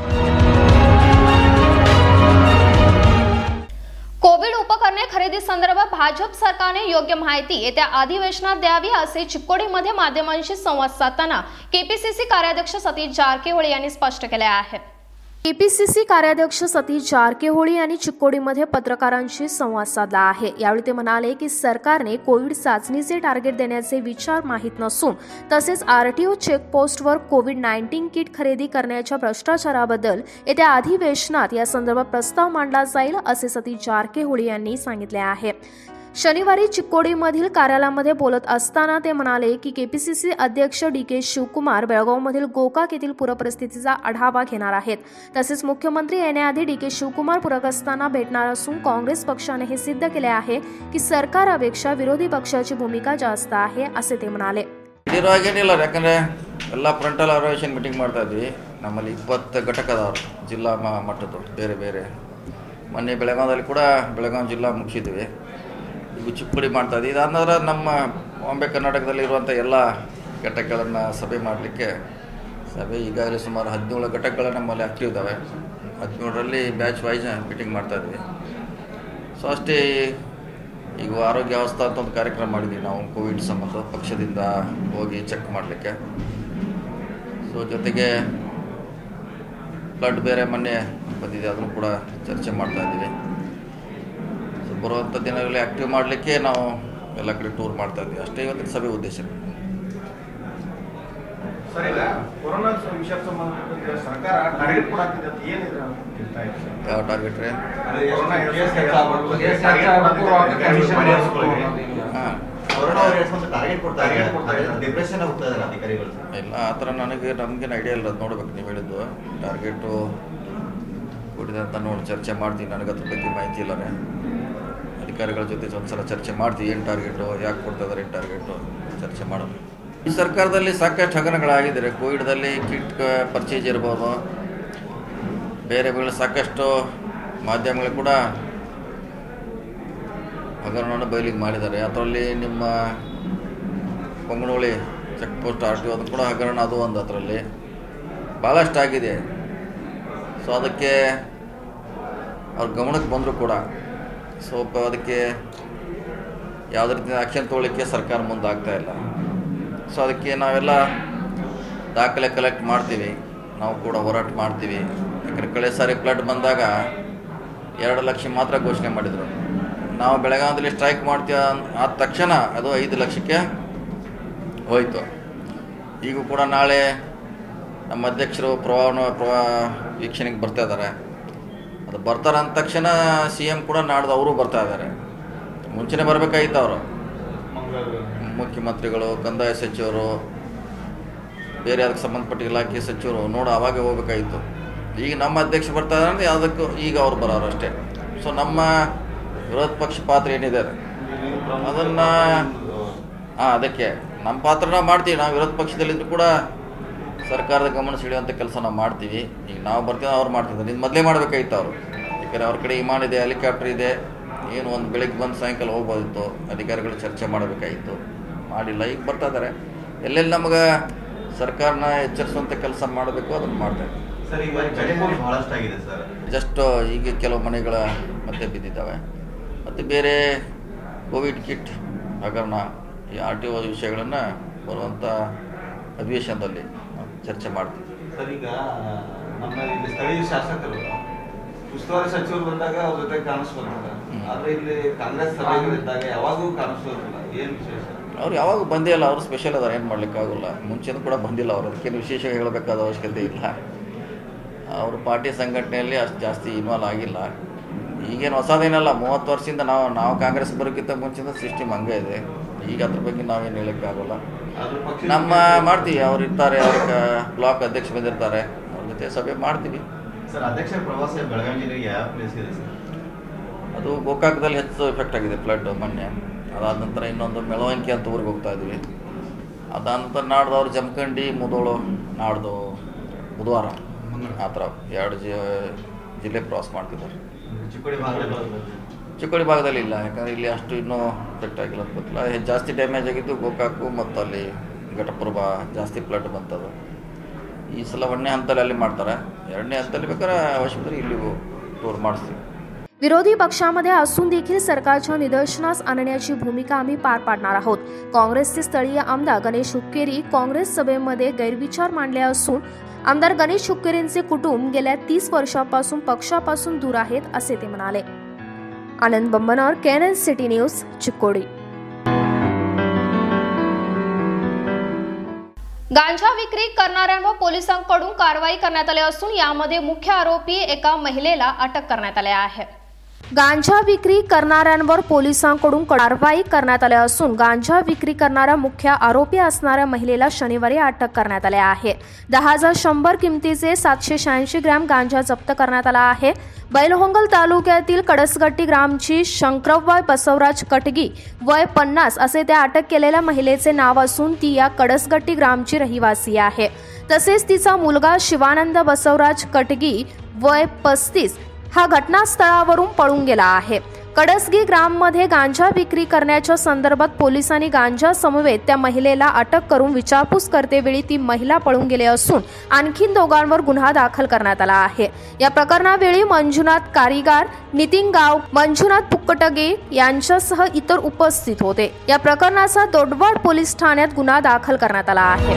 कोविड उपकरणे खरेदी संदर्भात भाजप सरकारने योग्य माहिती येत्या अधिवेशनात द्यावी असे चिक्कोडीमध्ये माध्यमांशी संवाद साधताना KPCC कार्याध्यक्ष सतीश जारकिहोळी यांनी स्पष्ट केले आहे. KPCC कार्याध्यक्ष सतीश जारकिहोळी यांनी चिक्कोडीमध्ये पत्रकारांशी संवाद साधला आहे. यावेळी ते म्हणाले की सरकारने कोविड चाचणीचे टार्गेट देण्याचे विचार माहीत नसून तसेच RTO चेकपोस्टवर कोविड-19 किट खरेदी करण्याच्या भ्रष्टाचाराबद्दल येत्या अधिवेशनात या संदर्भात प्रस्ताव मांडला जाईल असे सतीश जारकिहोळी यांनी सांगितले आहे. शनिवारी चिक्कोडीमधील कार्यालयामध्ये बोलत असताना ते म्हणाले की KPCC अध्यक्ष DK शिवकुमार बेळगावमधील गोकाक येथील पूरपरिस्थितीचा आढावा घेणार आहेत. तसेच मुख्यमंत्री येण्याआधी DK शिवकुमार पूरग्रस्तांना भेटणार असून काँग्रेस पक्षाने हे सिद्ध केले आहे की सरकारापेक्षा विरोधी पक्षाची भूमिका जास्त आहे असे ते म्हणाले. ಏನಿಲ್ಲ ಯಾಕಂದರೆ ಎಲ್ಲ ಫ್ರಂಟಲ್ ಆರ್ಗನೈಸೇಷನ್ ಮೀಟಿಂಗ್ ಮಾಡ್ತಾ ಇದ್ವಿ. ನಮ್ಮಲ್ಲಿ 20 ಘಟಕ ಅದಾವೆ ಜಿಲ್ಲಾ ಮಟ್ಟದ್ದು ಬೇರೆ ಬೇರೆ. ಮೊನ್ನೆ ಬೆಳಗಾವದಲ್ಲಿ ಕೂಡ ಬೆಳಗಾವಿ ಜಿಲ್ಲಾ ಮುಗಿಸಿದ್ವಿ. ಈಗ ಚಿಕ್ಕೋಡಿ ಮಾಡ್ತಾ ಇದ್ವಿ. ಇದಾದ ನಮ್ಮ ಬಾಂಬೆ ಕರ್ನಾಟಕದಲ್ಲಿರುವಂಥ ಎಲ್ಲ ಘಟಕಗಳನ್ನು ಸಭೆ ಮಾಡಲಿಕ್ಕೆ ಸಭೆ ಈಗಾಗಲೇ ಸುಮಾರು 17 ಘಟಕಗಳು ನಮ್ಮಲ್ಲಿ ಆಕ್ಟಿವ್ ಇದ್ದಾವೆ. 17ರಲ್ಲಿ ಬ್ಯಾಚ್ ವೈಸ್ ಮೀಟಿಂಗ್ ಮಾಡ್ತಾ ಇದ್ವಿ. ಸೊ ಅಷ್ಟೇ. ಈಗ ಆರೋಗ್ಯ ಅವಸ್ಥಾ ಅಂತ ಒಂದು ಕಾರ್ಯಕ್ರಮ ಮಾಡಿದ್ವಿ ನಾವು ಕೋವಿಡ್ ಸಂಬಂಧ ಪಕ್ಷದಿಂದ ಹೋಗಿ ಚೆಕ್ ಮಾಡಲಿಕ್ಕೆ. ಸೊ ಜೊತೆಗೆ ಬ್ಲಡ್ ಬೇರೆ ಮೊನ್ನೆ ಬಂದಿದೆ, ಅದನ್ನು ಕೂಡ ಚರ್ಚೆ ಮಾಡ್ತಾ ಇದ್ದೀವಿ. ಸೊ ಬರುವಂಥ ದಿನಗಳಲ್ಲಿ ಆ್ಯಕ್ಟಿವ್ ಮಾಡಲಿಕ್ಕೆ ನಾವು ಎಲ್ಲ ಕಡೆ ಟೂರ್ ಮಾಡ್ತಾ ಇದ್ದೀವಿ. ಅಷ್ಟೇ ಇವತ್ತಿನ ಸಭೆ ಉದ್ದೇಶ. ಸರ್, ಈಗ ಕೊರೋನಾ ವಿಷಯ ಸಂಬಂಧಪಟ್ಟ ಸರ್ಕಾರ ಟಾರ್ಗೆಟ್ ಕೊಡಾಕ್ತಿದೆ ಅಂತ ಏನಿದೆ? ಯಾವ ಟಾರ್ಗೆಟ್ ರೀ? ಇಲ್ಲ, ಆ ಥರ ನಮಗೇನು ಐಡಿಯಾ ಇಲ್ಲ. ಅದು ನೋಡ್ಬೇಕು, ನೀವು ಹೇಳಿದ್ದು ಟಾರ್ಗೆಟು ಕೊಟ್ಟಿದೆ ಅಂತ ನೋಡಿ ಚರ್ಚೆ ಮಾಡ್ತೀನಿ. ನನಗೆ ಅದ್ರ ಬಗ್ಗೆ ಮಾಹಿತಿ ಇಲ್ಲ ರೀ. ಅಧಿಕಾರಿಗಳ ಜೊತೆ ಒಂದ್ಸಲ ಚರ್ಚೆ ಮಾಡ್ತೀವಿ. ಏನು ಟಾರ್ಗೆಟು, ಯಾಕೆ ಕೊಡ್ತಾ ಇದ್ದಾರೆ, ಏನು ಟಾರ್ಗೆಟು ಚರ್ಚೆ ಮಾಡೋದು. ಈ ಸರ್ಕಾರದಲ್ಲಿ ಸಾಕಷ್ಟು ಹಗರಣಗಳಾಗಿದ್ದಾರೆ. ಕೋವಿಡ್ದಲ್ಲಿ ಕಿಟ್ ಪರ್ಚೇಸ್ ಇರ್ಬೋದು, ಬೇರೆ ಬೇರೆ ಸಾಕಷ್ಟು ಮಾಧ್ಯಮಗಳು ಕೂಡ ಹಗರಣವನ್ನು ಬಯಲಿಗೆ ಮಾಡಿದ್ದಾರೆ. ಅದರಲ್ಲಿ ನಿಮ್ಮ ಕೊಂಗನೋಳಿ ಚೆಕ್ ಪೋಸ್ಟ್ RTO ಅದು ಕೂಡ ಹಗರಣ, ಅದು ಒಂದು ಅದರಲ್ಲಿ ಭಾಳಷ್ಟು ಆಗಿದೆ. ಸೊ ಅದಕ್ಕೆ ಅವ್ರ ಗಮನಕ್ಕೆ ಬಂದರೂ ಕೂಡ ಸ್ವಲ್ಪ ಅದಕ್ಕೆ ಯಾವುದೇ ರೀತಿಯ ಆ್ಯಕ್ಷನ್ ತೊಗೊಳ್ಳಿಕ್ಕೆ ಸರ್ಕಾರ ಮುಂದಾಗ್ತಾ ಇಲ್ಲ. ಸೊ ಅದಕ್ಕೆ ನಾವೆಲ್ಲ ದಾಖಲೆ ಕಲೆಕ್ಟ್ ಮಾಡ್ತೀವಿ, ನಾವು ಕೂಡ ಹೋರಾಟ ಮಾಡ್ತೀವಿ. ಯಾಕಂದರೆ ಕಳೆದ ಸಾರಿ ಫ್ಲಡ್ ಬಂದಾಗ 2 ಲಕ್ಷ ಮಾತ್ರ ಘೋಷಣೆ ಮಾಡಿದರು. ನಾವು ಬೆಳಗಾವಿಯಲ್ಲಿ ಸ್ಟ್ರೈಕ್ ಮಾಡ್ತೀವಿ ಆದ ತಕ್ಷಣ ಅದು 5 ಲಕ್ಷಕ್ಕೆ ಹೋಯಿತು. ಈಗೂ ಕೂಡ ನಾಳೆ ನಮ್ಮ ಅಧ್ಯಕ್ಷರು ಪ್ರವಾಹ ವೀಕ್ಷಣೆಗೆ ಬರ್ತಾ ಇದ್ದಾರೆ. ಅದು ಬರ್ತಾರೆ ಅಂದ ತಕ್ಷಣ CM ಕೂಡ ನಾಡ್ದು ಅವರು ಬರ್ತಾ ಇದ್ದಾರೆ. ಮುಂಚೆನೇ ಬರಬೇಕಾಗಿತ್ತು ಅವರು, ಮುಖ್ಯಮಂತ್ರಿಗಳು, ಕಂದಾಯ ಸಚಿವರು, ಬೇರೆ ಅದಕ್ಕೆ ಸಂಬಂಧಪಟ್ಟ ಇಲಾಖೆ ಸಚಿವರು ಆವಾಗೇ ಹೋಗ್ಬೇಕಾಗಿತ್ತು. ಈಗ ನಮ್ಮ ಅಧ್ಯಕ್ಷ ಬರ್ತಾ ಇದ್ದಾರೆ ಅಂದರೆ ಯಾವುದಕ್ಕೂ ಈಗ ಅವ್ರು ಬರೋರು ಅಷ್ಟೇ. ಸೊ ನಮ್ಮ ವಿರೋಧ ಪಕ್ಷ ಪಾತ್ರ ಏನಿದೆ ಅದನ್ನು ಅದಕ್ಕೆ ನಮ್ಮ ಪಾತ್ರನ ಮಾಡ್ತೀವಿ. ನಾವು ವಿರೋಧ ಪಕ್ಷದಲ್ಲಿದ್ದು ಕೂಡ ಸರ್ಕಾರದ ಗಮನ ಸೆಳೆಯುವಂಥ ಕೆಲಸ ನಾವು ಮಾಡ್ತೀವಿ. ಈಗ ನಾವು ಬರ್ತೀವಿ, ಅವ್ರು ಮಾಡ್ತಿದ್ದಾರೆ. ಇದು ಮೊದಲೇ ಮಾಡಬೇಕಾಗಿತ್ತು ಅವರು. ಯಾಕಂದರೆ ಅವ್ರ ಕಡೆ ವಿಮಾನ ಇದೆ, ಹೆಲಿಕಾಪ್ಟರ್ ಇದೆ, ಏನು ಒಂದು ಬೆಳಗ್ಗೆ ಬಂದು ಸಾಯಂಕಾಲ ಹೋಗ್ಬೋದಿತ್ತು. ಅಧಿಕಾರಿಗಳು ಚರ್ಚೆ ಮಾಡಬೇಕಾಗಿತ್ತು, ಮಾಡಿಲ್ಲ. ಈಗ ಬರ್ತಾ ಇದ್ದಾರೆ. ಎಲ್ಲೆಲ್ಲಿ ನಮಗೆ ಸರ್ಕಾರನ ಎಚ್ಚರಿಸುವಂಥ ಕೆಲಸ ಮಾಡಬೇಕು ಅದನ್ನು ಮಾಡ್ತಾರೆ. ಜಸ್ಟ್ ಈಗ ಕೆಲವು ಮನೆಗಳ ಮತ್ತೆ ಬಿದ್ದಿದ್ದಾವೆ. ಮತ್ತು ಬೇರೆ ಕೋವಿಡ್ ಕಿಟ್ ಹಗರಣ, ಈ RTO ವಿಷಯಗಳನ್ನು ಬರುವಂಥ ಅಧಿವೇಶನದಲ್ಲಿ ಚರ್ಚೆ ಮಾಡ್ತೀವಿ. ಸರ್, ಈಗ ನಮ್ಮ ಇಲ್ಲಿ ಸ್ಥಳೀಯ ಶಾಸಕರು ಉಸ್ತುವಾರಿ ಸಚಿವರು ಬಂದಾಗ ಅವ್ರ ಜೊತೆ ಕಾಣಿಸ್ಕೊಳ್ತಾರೆ, ಆದರೆ ಇಲ್ಲಿ ಕಾಂಗ್ರೆಸ್ ಸಭೆಗಳಿದ್ದಾಗ ಯಾವಾಗೂ ಕಾಣಿಸ್ಕೊಳ್ಳೋದಿಲ್ಲ. ಏನು ವಿಶೇಷ? ಅವ್ರು ಯಾವಾಗೂ ಬಂದೇ ಇಲ್ಲ. ಅವರು ಸ್ಪೆಷಲ್ ಅದಾರೆ, ಏನು ಮಾಡ್ಲಿಕ್ಕಾಗಲ್ಲ. ಮುಂಚೆನೂ ಕೂಡ ಬಂದಿಲ್ಲ ಅವರು, ಅದಕ್ಕೇನು ವಿಶೇಷ ಹೇಳಬೇಕಾದ ಅವಶ್ಯಕತೆ ಇಲ್ಲ. ಅವರು ಪಾರ್ಟಿ ಸಂಘಟನೆಯಲ್ಲಿ ಅಷ್ಟು ಜಾಸ್ತಿ ಇನ್ವಾಲ್ವ್ ಆಗಿಲ್ಲ. ಈಗೇನು ಹೊಸದೇನಲ್ಲ, 30 ವರ್ಷದಿಂದ ನಾವು ಕಾಂಗ್ರೆಸ್ ಬರೋಕ್ಕಿಂತ ಮುಂಚಿನ ಸಿಸ್ಟಮ್ ಹಂಗೆ ಇದೆ. ಈಗ ಅದ್ರ ಬಗ್ಗೆ ನಾವೇನು ಹೇಳೋಕ್ಕಾಗಲ್ಲ. ನಮ್ಮ ಮಾಡ್ತೀವಿ, ಅವ್ರು ಇರ್ತಾರೆ, ಅವ್ರಿಗೆ ಬ್ಲಾಕ್ ಅಧ್ಯಕ್ಷ ಬಂದಿರ್ತಾರೆ, ಅವ್ರ ಜೊತೆ ಸಭೆ ಮಾಡ್ತೀವಿ. ಸರ್, ಅಧ್ಯಕ್ಷರ ಪ್ರವಾಸ ಬೆಳಗಾವಿ ಜಿಲ್ಲೆಗೆ ಯಾವ ಪ್ಲೇಸ್ ಇದೆ ಸರ್? ಅದು ಗೋಕಾಕದಲ್ಲಿ ಹೆಚ್ಚು ಎಫೆಕ್ಟ್ ಆಗಿದೆ ಫ್ಲಡ್ ಮೊನ್ನೆ. ಅದಾದ ನಂತರ ಇನ್ನೊಂದು ಮೆಳವಂಕಿ ಅಂತ ಊರಿಗೆ ಹೋಗ್ತಾ ಇದ್ವಿ. ಅದಾದ ನಂತರ ನಾಡ್ದು ಅವ್ರು ಜಮಖಂಡಿ, ಮುಧೋಳು, ನಾಡ್ದು ಬುಧವಾರ ಆ ಥರ 2 ಜಿಲ್ಲೆ ಪ್ರವಾಸ ಮಾಡ್ತಿದ್ದಾರೆ. ಚಿಕ್ಕೋಡಿ ಭಾಗದಲ್ಲಿ ಇಲ್ಲ, ಯಾಕಂದರೆ ಇಲ್ಲಿ ಅಷ್ಟು ಇನ್ನೂ ಎಫೆಕ್ಟ್ ಆಗಿಲ್ಲ ಅಂತ ಗೊತ್ತಿಲ್ಲ. ಜಾಸ್ತಿ ಡ್ಯಾಮೇಜ್ ಆಗಿದ್ದು ಗೋಕಾಕು ಮತ್ತು ಅಲ್ಲಿ ಘಟಪುರ ಜಾಸ್ತಿ ಫ್ಲಡ್ ಬಂತದು. ಈ ಸಲ 1ನೇ ಹಂತದಲ್ಲಿ ಅಲ್ಲಿ ಮಾಡ್ತಾರೆ, 2ನೇ ಹಂತದಲ್ಲಿ ಬೇಕಾದ್ರೆ ಅವಶ್ಯಕತೆ ಇಲ್ಲಿಗೂ टूर ಮಾಡಿಸ್ತೀವಿ. विरोधी पक्षामध्ये असून देखील सरकारच्या निदर्शनास आणण्याची भूमिका आम्ही पार पाडणार आहोत. काँग्रेसचे स्थळीय आमदार गणेश हुक्केरी काँग्रेस सभेमध्ये गैरविचार मांडले असून आमदार गणेश हुक्केरींचे कुटुंब गेल्या 30 वर्षांपासून पक्षापासून दूर आहेत असे ते म्हणाले. Anand Bambanar, KNN city news, Chikkodi. गांजा विक्री करणाऱ्यांवर पोलिसांकडून कारवाई करण्यात आली असून यामध्ये मुख्य आरोपी एका महिलेला अटक करण्यात आली आहे. गांजा विक्री करणाऱ्यांवर पोलिसांकडून कारवाई करण्यात आली असून गांजा विक्री करणाऱ्या मुख्य आरोपी असणाऱ्या महिलेला शनिवारी अटक करण्यात आली आहे. 10,100 किमतीचे 786 ग्रॅम गांजा जप्त करण्यात आला आहे. बैलहोंगल तालुक्यातील कडसगट्टी ग्रामची शंकरव्वाय बसवराज कटगी वय 50 असे त्या अटक केलेल्या महिलेचे नाव असून ती या कडसगट्टी ग्रामची रहिवासी आहे. तसेच तिचा मुलगा शिवानंद बसवराज कटगी वय 35 हा घटनास्थळावरून पळून गेला आहे. कडसगी ग्राममध्ये गांजा विक्री करण्याच्या संदर्भात पोलिसांनी गांजा समवेत त्या महिलेला अटक करून विचारपूस करतेवेळी ती महिला पळून गेली असून आणखीन दोघांवर गुन्हा दाखल करण्यात आला आहे। या प्रकरणावेळी मंजुनाथ कारीगार, नितीन गाव, मंजुनाथ पुक्कटगे यांच्यासह इतर उपस्थित होते। या प्रकरणाचा दोडवाड पोलीस ठाण्यात गुन्हा दाखल करण्यात आला आहे।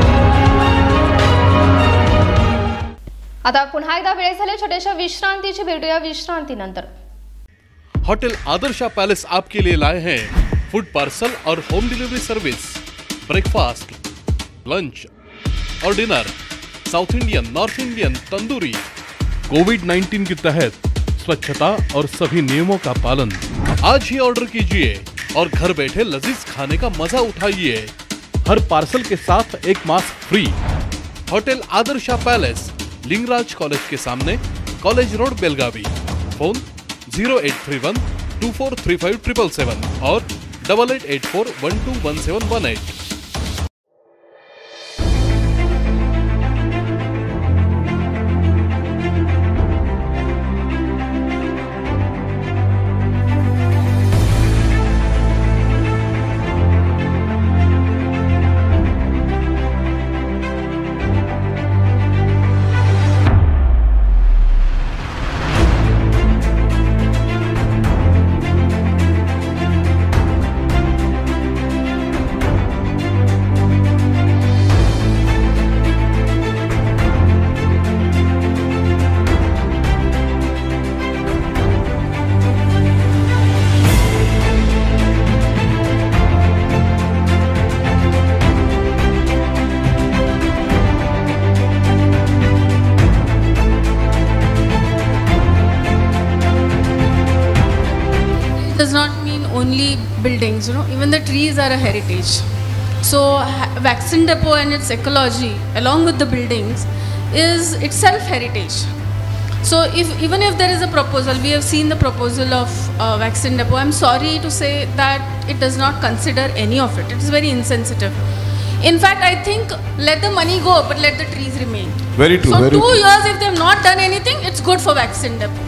आता पुन्हा एकदा वेळ झाली छोट्याशा विश्रांतीची, भेटूया विश्रांतीनंतर। होटल आदर्शा पैलेस आपके लिए लाए हैं फूड पार्सल और home delivery service, breakfast, lunch और dinner, South Indian, North Indian, tandoori. कोविड-19 के तहत स्वच्छता और सभी नियमों का पालन। आज ही ऑर्डर कीजिए और घर बैठे लजीज खाने का मजा उठाइए। हर पार्सल के साथ एक mask free. Hotel Adarsha palace, Lingraj college के सामने, कॉलेज रोड, बेलगावी। फोन 0831 2435 777 और 8884 121718। Does not mean only buildings, even the trees are a heritage. So vaccine depot and its ecology along with the buildings is itself heritage. So even if there is a proposal, we have seen the proposal of vaccine depot, I'm sorry to say that it does not consider any of it. It is very insensitive. In fact, I think let the money go but let the trees remain. Very true. So very 2 true. years if they have not done anything, it's good for vaccine depot.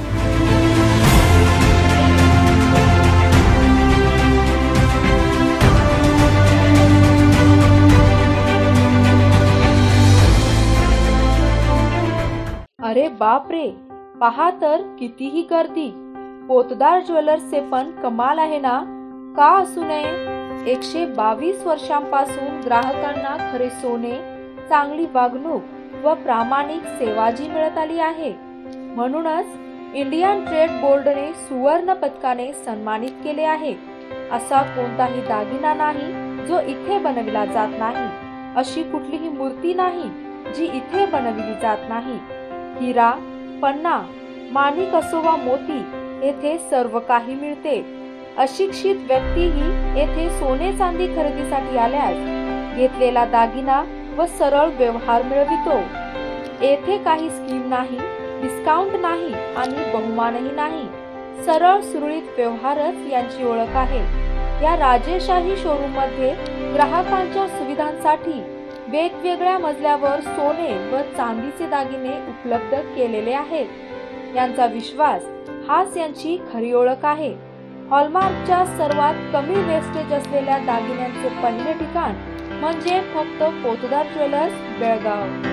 अरे बाप रे, पहा तर कितीही गर्दी। पोतदार ज्वेलर्सचे पण कमाल आहे ना, का असू नये। 122 वर्षांपासून ग्राहकांना खरे सोने, चांगली वागणूक व प्रामाणिक सेवा जी मिळत आली आहे। म्हणूनच इंडियन ट्रेड बोर्डने सुवर्ण पदकाने सन्मानित केले आहे। असा कोणताही दागिना नाही जो इथे बनविला जात नाही, अशी कुठलीही मूर्ती नाही जी इथे बनविली जात नाही। हिरा, पन्ना, माणिक असो वा मोती, येथे सर्व काही मिळते। अशिक्षित व्यक्तीही येथे सोने चांदी खरेदीसाठी आल्यास घेतलेला दागिना व सरळ व्यवहार मिळवितो। येथे काही स्कीम नाही, डिस्काउंट नाही आणि बहुमानही नाही। सरळ सुरळीत व्यवहारच यांची ओळख आहे। या राजेशाही शोरूम मध्ये ग्राहकांच्या सुविधांसाठी वेगवेगळ्या मजल्यावर सोने व चांदीचे दागिने उपलब्ध केलेले आहेत। यांचा विश्वास हाच यांची खरी ओळख आहे। हॉलमार्कच्या सर्वात कमी वेस्टेज असलेल्या दागिन्यांचे पहिले ठिकाण म्हणजे फक्त पोतदार ज्वेलर्स, बेळगाव।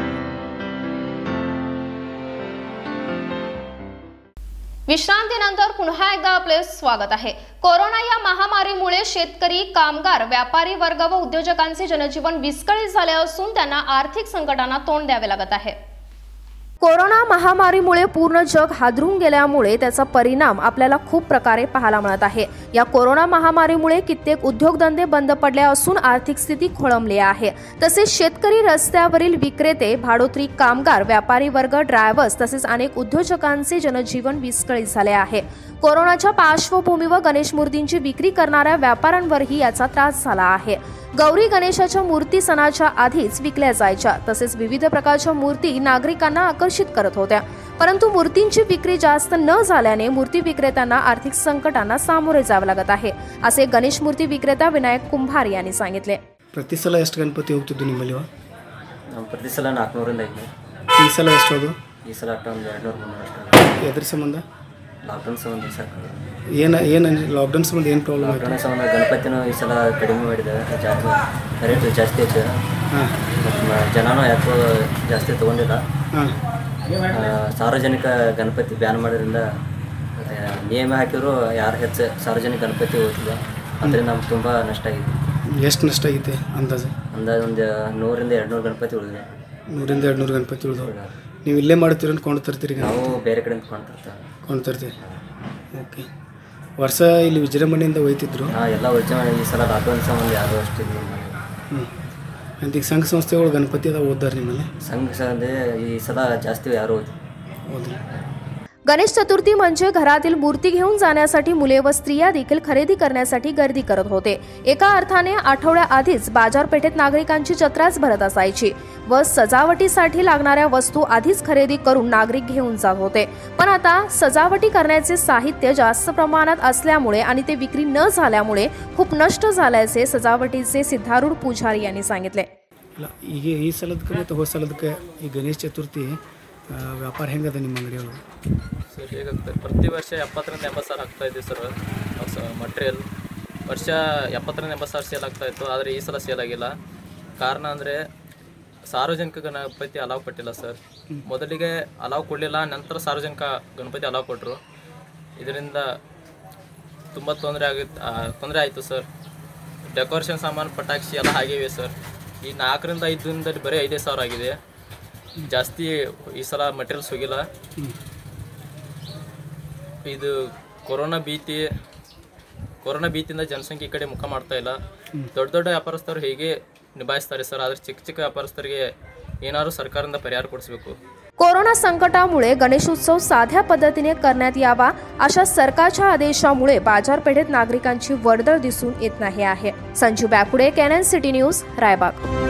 विश्रांतीनंतर पुन्हा एकदा आपले स्वागत आहे। कोरोना या महामारीमुळे शेतकरी, कामगार, व्यापारी वर्ग व उद्योजकांचे जनजीवन विस्कळीत झाले असून त्यांना आर्थिक संकटांना तोंड द्यावे लागत आहे। कोरोना महामारीमुळे पूर्ण जग हादरून गेल्यामुळे त्याचा परिणाम आपल्याला खूप प्रकारे पाहायला मिळत आहे। या कोरोना महामारीमुळे कित्येक उद्योगधंदे बंद पडले असून आर्थिक स्थिती खोळंबली आहे। तसेच शेतकरी, रस्त्यावरील विक्रेते, भाडोत्री कामगार, व्यापारी वर्ग, ड्रायव्हर्स तसेच अनेक उद्योजकांचे जनजीवन विस्कळीत झाले आहे। कोरोनाच्या पार्श्वभूमीवर गणेश मूर्तींची विक्री करणाऱ्या व्यापाऱ्यांवरही याचा त्रास झाला आहे। गौरी गणेशाच्या मूर्ती सणाच्या आधीच विकल्या जायच्या, तसेच विविध प्रकारच्या मूर्ती नागरिकांना आकर्षित करत होत्या, परंतु मूर्तींची विक्री जास्त न झाल्याने मूर्ती विक्रेत्यांना आर्थिक संकटांना सामोरे जावे लागत आहे, असे गणेश मूर्ती विक्रेता विनायक कुंभार यांनी सांगितले। ಪ್ರತಿ ಸಲ ಎಷ್ಟು ಗಣಪತಿ ಹೋಗ್ತಿದ್ದು ನಿಮ್ಮಲ್ಲಿ? ಪ್ರತಿ ಸಲ 400ರಿಂದ 500. ಈ ಸಲ ಎಷ್ಟು ಅದು? ಈ ಸಲ 200-300 ಅಷ್ಟೇ. ಎದ್ರ ಸಂಬಂಧ? ಲಾಕ್ಡೌನ್ ಸಂಬಂಧ ಸರ್. ಏನು ಲಾಕ್ಡೌನ್ ಸಂಬಂಧ ಏನು ಪ್ರಾಬ್ಲಮ್ ಆಯಿತು? ಲಾಕ್ಡೌನ್ ಸಂಬಂಧ ಗಣಪತಿನೂ ಈ ಸಲ ಕಡಿಮೆ ಮಾಡಿದ್ದಾರೆ, ರೇಟ್ ಜಾಸ್ತಿ ಐತೆ. ಮತ್ತು ಜನನೂ ಯಾಕೋ ಜಾಸ್ತಿ ತೊಗೊಂಡಿಲ್ಲ. ಸಾರ್ವಜನಿಕ ಗಣಪತಿ ಬ್ಯಾನ್ ಮಾಡೋದ್ರಿಂದ ನಿಯಮ ಹಾಕಿದ್ರು ಯಾರು ಹೆಚ್ಚು ಸಾರ್ವಜನಿಕ ಗಣಪತಿ ಹೋಗ್ತಿಲ್ಲ, ಅದರಿಂದ ನಮ್ಗೆ ತುಂಬ ನಷ್ಟ ಆಗಿದೆ. ಎಷ್ಟು ನಷ್ಟ ಆಗೈತೆ ಅಂದಾಜು? ಒಂದು 100-200 ಗಣಪತಿ ಉಳಿದಿದೆ. 100-200 ಗಣಪತಿ ಉಳಿದವು. ನೀವು ಇಲ್ಲೇ ಮಾಡ್ತೀರ ಕೊಂಡು ತರ್ತೀರಿ? ನಾವು ಬೇರೆ ಕಡೆಯಿಂದ ಕೊಂಡು ತರ್ತೀವಿ. ಓಕೆ. ವರ್ಷ ಇಲ್ಲಿ ವಿಜೃಂಭಣೆಯಿಂದ ಹೋಯ್ತಿದ್ರು? ಹಾಂ, ಎಲ್ಲ ವಿಜೃಂಭಣೆ. ಈ ಸಲ ಲಾಕ್ಡೌನ್ ಸಂಬಂಧ ಯಾರು ಅಷ್ಟು ಅಂತ ಈಗ ಸಂಘ ಸಂಸ್ಥೆಗಳು ಗಣಪತಿ ಅದ ಓದ್ತಾರೆ ನಿಮ್ಮಲ್ಲಿ? संघ ಈ ಸಲ ಜಾಸ್ತಿ ಯಾರು ಹೋದ್ರಿ? गणेश चतुर्थी म्हणजे घरातील मूर्ती घेऊन जाण्यासाठी मुले व स्त्रिया देखील खरेदी करण्यासाठी गर्दी करत होते. एका अर्थाने आठवड्याआधीच बाजारपेठेत नागरिकांची जत्राच भरत असायची व सजावटीसाठी लागणाऱ्या वस्तू आधीच खरेदी करून नागरिक घेऊन जात होते. पण आता सजावटी करण्याचे साहित्य जास्त प्रमाणात असल्यामुळे आणि ते विक्री न झाल्यामुळे खूप नष्ट झाल्याचे सजावटीचे सिद्धारूढ पुजारी यांनी सांगितले. ಈಗ ಈ ಸಲದಕ್ಕೆ ಮತ್ತು ಹೋದ ಸಲದಕ್ಕೆ ಈ ಗಣೇಶ ಚತುರ್ಥಿ ವ್ಯಾಪಾರ ಹೆಂಗದ ನಿಮ್ಮ ಅಂಗಡಿಯೊಳಗೆ? ಸರ್ ಹೇಗಾಗ್ತದೆ, ಪ್ರತಿ ವರ್ಷ 70-80 ಸಾವಿರ ಆಗ್ತಾಯಿದೆ ಸರ್ ಮಟೀರಿಯಲ್. ವರ್ಷ 70-80 ಸಾವಿರ ಸೇಲ್ ಆಗ್ತಾಯಿತ್ತು, ಆದರೆ ಈ ಸಲ ಸೇಲ್ ಆಗಿಲ್ಲ. ಕಾರಣ ಅಂದರೆ ಸಾರ್ವಜನಿಕ ಗಣಪತಿ ಅಲಾವ್ ಕೊಟ್ಟಿಲ್ಲ ಸರ್. ಮೊದಲಿಗೆ ಅಲಾವ್ ಕೊಡಲಿಲ್ಲ, ನಂತರ ಸಾರ್ವಜನಿಕ ಗಣಪತಿ ಅಲಾವ್ ಕೊಟ್ಟರು. ಇದರಿಂದ ತುಂಬ ತೊಂದರೆ ಆಯಿತು ಸರ್. ಡೆಕೋರೇಷನ್ ಸಾಮಾನು, ಪಟಾಕ್ಷಿ ಎಲ್ಲ ಹಾಗೇವೆ ಸರ್. ಈ 4-5 ದಿನದಲ್ಲಿ ಬರೀ 5 ಸಾವಿರ ಆಗಿದೆ. ಜಾಸ್ತಿ ಈ ಸಲ ಮಟೀರಿಯಲ್ಸ್ ಹೋಗಿಲ್ಲ. ಇದು ಕೊರೋನಾ ಭೀತಿಯಿಂದ ಜನಸಂಖ್ಯೆ ಈ ಕಡೆ ಮುಖ ಮಾಡ್ತಾ ಇಲ್ಲ. ದೊಡ್ಡ ದೊಡ್ಡ ವ್ಯಾಪಾರಸ್ಥರು ಹೇಗೆ ನಿಭಾಯಿಸ್ತಾರೆ ಸರ್, ಆದರೆ ಚಿಕ್ಕ ಚಿಕ್ಕ ವ್ಯಾಪಾರಸ್ಥರಿಗೆ ಏನಾದರೂ ಸರ್ಕಾರದಿಂದ ಪರಿಹಾರ ಕೊಡಿಸಬೇಕು. कोरोना संकटामुळे गणेशोत्सव साध्या पद्धतीने करण्यात यावा अशा सरकारच्या आदेशामुळे बाजारपेठेत नागरिकांची वर्दळ दिसून येत नाही आहे. Sanjeev Bakude, KNN city news, Raibag.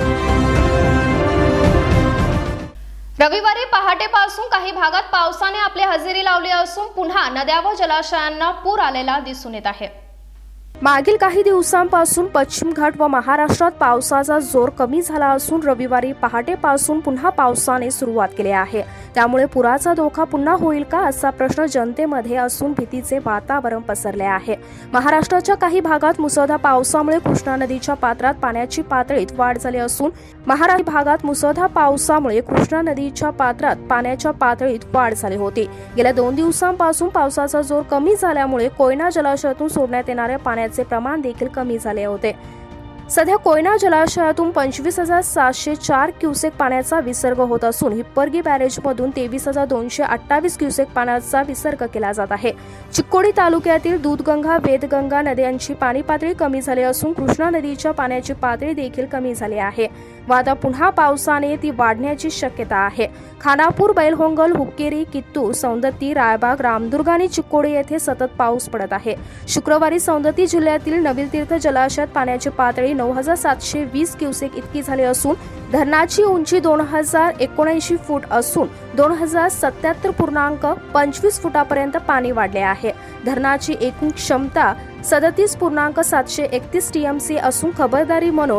रविवारी पहाटेपासून काही भागात पावसाने आपली हजेरी लावली असून पुन्हा नद्या व जलाशयांना पूर आलेला दिसून येत आहे. मागील काही दिवसांपासून पश्चिम घाट व महाराष्ट्रात पावसाचा जोर कमी झाला असून रविवारी पहाटेपासून पुन्हा पावसाने सुरुवात केली आहे. त्यामुळे पुराचा धोका पुन्हा होईल का असा प्रश्न जनतेमध्ये असून भीतीचे वातावरण पसरले आहे. महाराष्ट्राच्या काही भागात मुसळधार पावसामुळे कृष्णा नदीच्या पात्रात पाण्याची पातळीत वाढ झाली असून महाराष्ट्र भागात मुसळधार पावसामुळे कृष्णा नदीच्या पात्रात पाण्याच्या पातळीत वाढ झाली होती. गेल्या 2 दिवसांपासून पावसाचा जोर कमी झाल्यामुळे कोयना जलाशयातून सोडण्यात येणाऱ्या पाण्याचे प्रमाण देखील कमी झाले होते. सध्या कोयना जलाशयातून 25,704 क्युसेक पाण्याचा विसर्ग होत असून हिप्परगी बॅरेजमधून 23,228 क्युसेक पाण्याचा विसर्ग केला जात आहे. चिक्कोडी तालुक्यातील दूधगंगा, वेदगंगा नद्यांची पाणी पातळी कमी झाली असून कृष्णा नदीच्या पाण्याची पातळी देखील कमी झाली आहे व आता पुन्हा पावसाने ती वाढण्याची शक्यता आहे. खानापूर, बैलहोंगल, हुक्केरी, कित्तूर, सौंदत्ती, रायबाग, रामदुर्ग आणि चिक्कोडी येथे सतत पाऊस पडत आहे. शुक्रवारी सौंदत्ती जिल्ह्यातील नवीन तीर्थ जलाशयात पाण्याची पातळी 9,720 क्युसेक इतकी झाली असून धरणाची उंची 2,079 फूट असून 2,077.25 फुटापर्यंत पाणी वाढले आहे. धरणाची एकूण क्षमता 37.731 टीएमसी असून खबरदारी म्हणून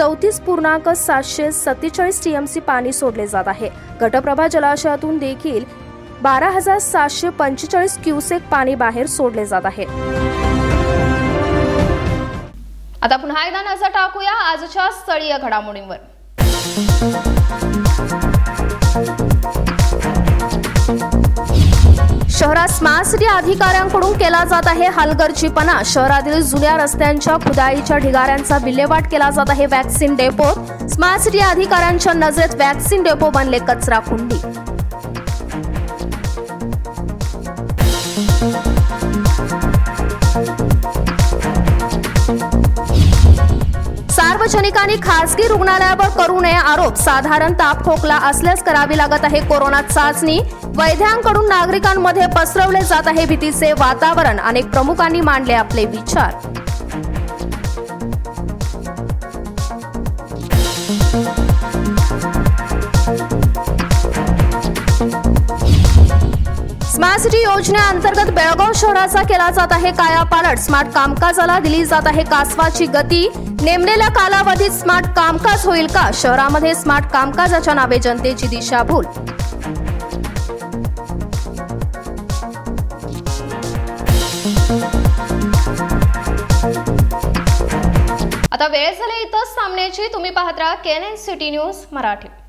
34.747 टीएमसी पाणी सोडले जात आहे. घटप्रभा जलाशयातून देखील 12,745 क्युसेक पाणी बाहेर सोडले जात आहे. आता पुन्हा एकदा नजर टाकूया आजच्या स्थळीय घडामोडींवर. शहरात स्मार्ट सिटी अधिकाऱ्यांकडून केला जात आहे हलगर्जीपणा. शहरातील जुन्या रस्त्यांच्या खुदाईच्या ढिगाऱ्यांचा विल्हेवाट केला जात आहे वॅक्सिन डेपोत. स्मार्ट सिटी अधिकाऱ्यांच्या नजरेत वॅक्सिन डेपो बनले कचरा कुंडी. सार्वजनिक आणि खासगी रुग्णालयावर करू नये आरोप. साधारण ताप खोकला असल्यास करावी लागत आहे कोरोना चाचणी. वैद्यांकडून नागरिकांमध्ये पसरवले जात आहे भीतीचे वातावरण. अनेक प्रमुखांनी मांडले आपले विचार. स्मार्ट सिटी योजनेअंतर्गत बेळगाव शहराचा केला जात आहे कायापालट. स्मार्ट कामकाजाला दिली जात आहे कासवाची गती. नेमलेल्या कालावधीत स्मार्ट कामकाज होईल का? शहरामध्ये स्मार्ट कामकाजाच्या नावे जनतेची दिशाभूल. आता वेळ झाली इथंच थांबण्याची. तुम्ही पाहत राहा KNN सिटी न्यूज मराठी.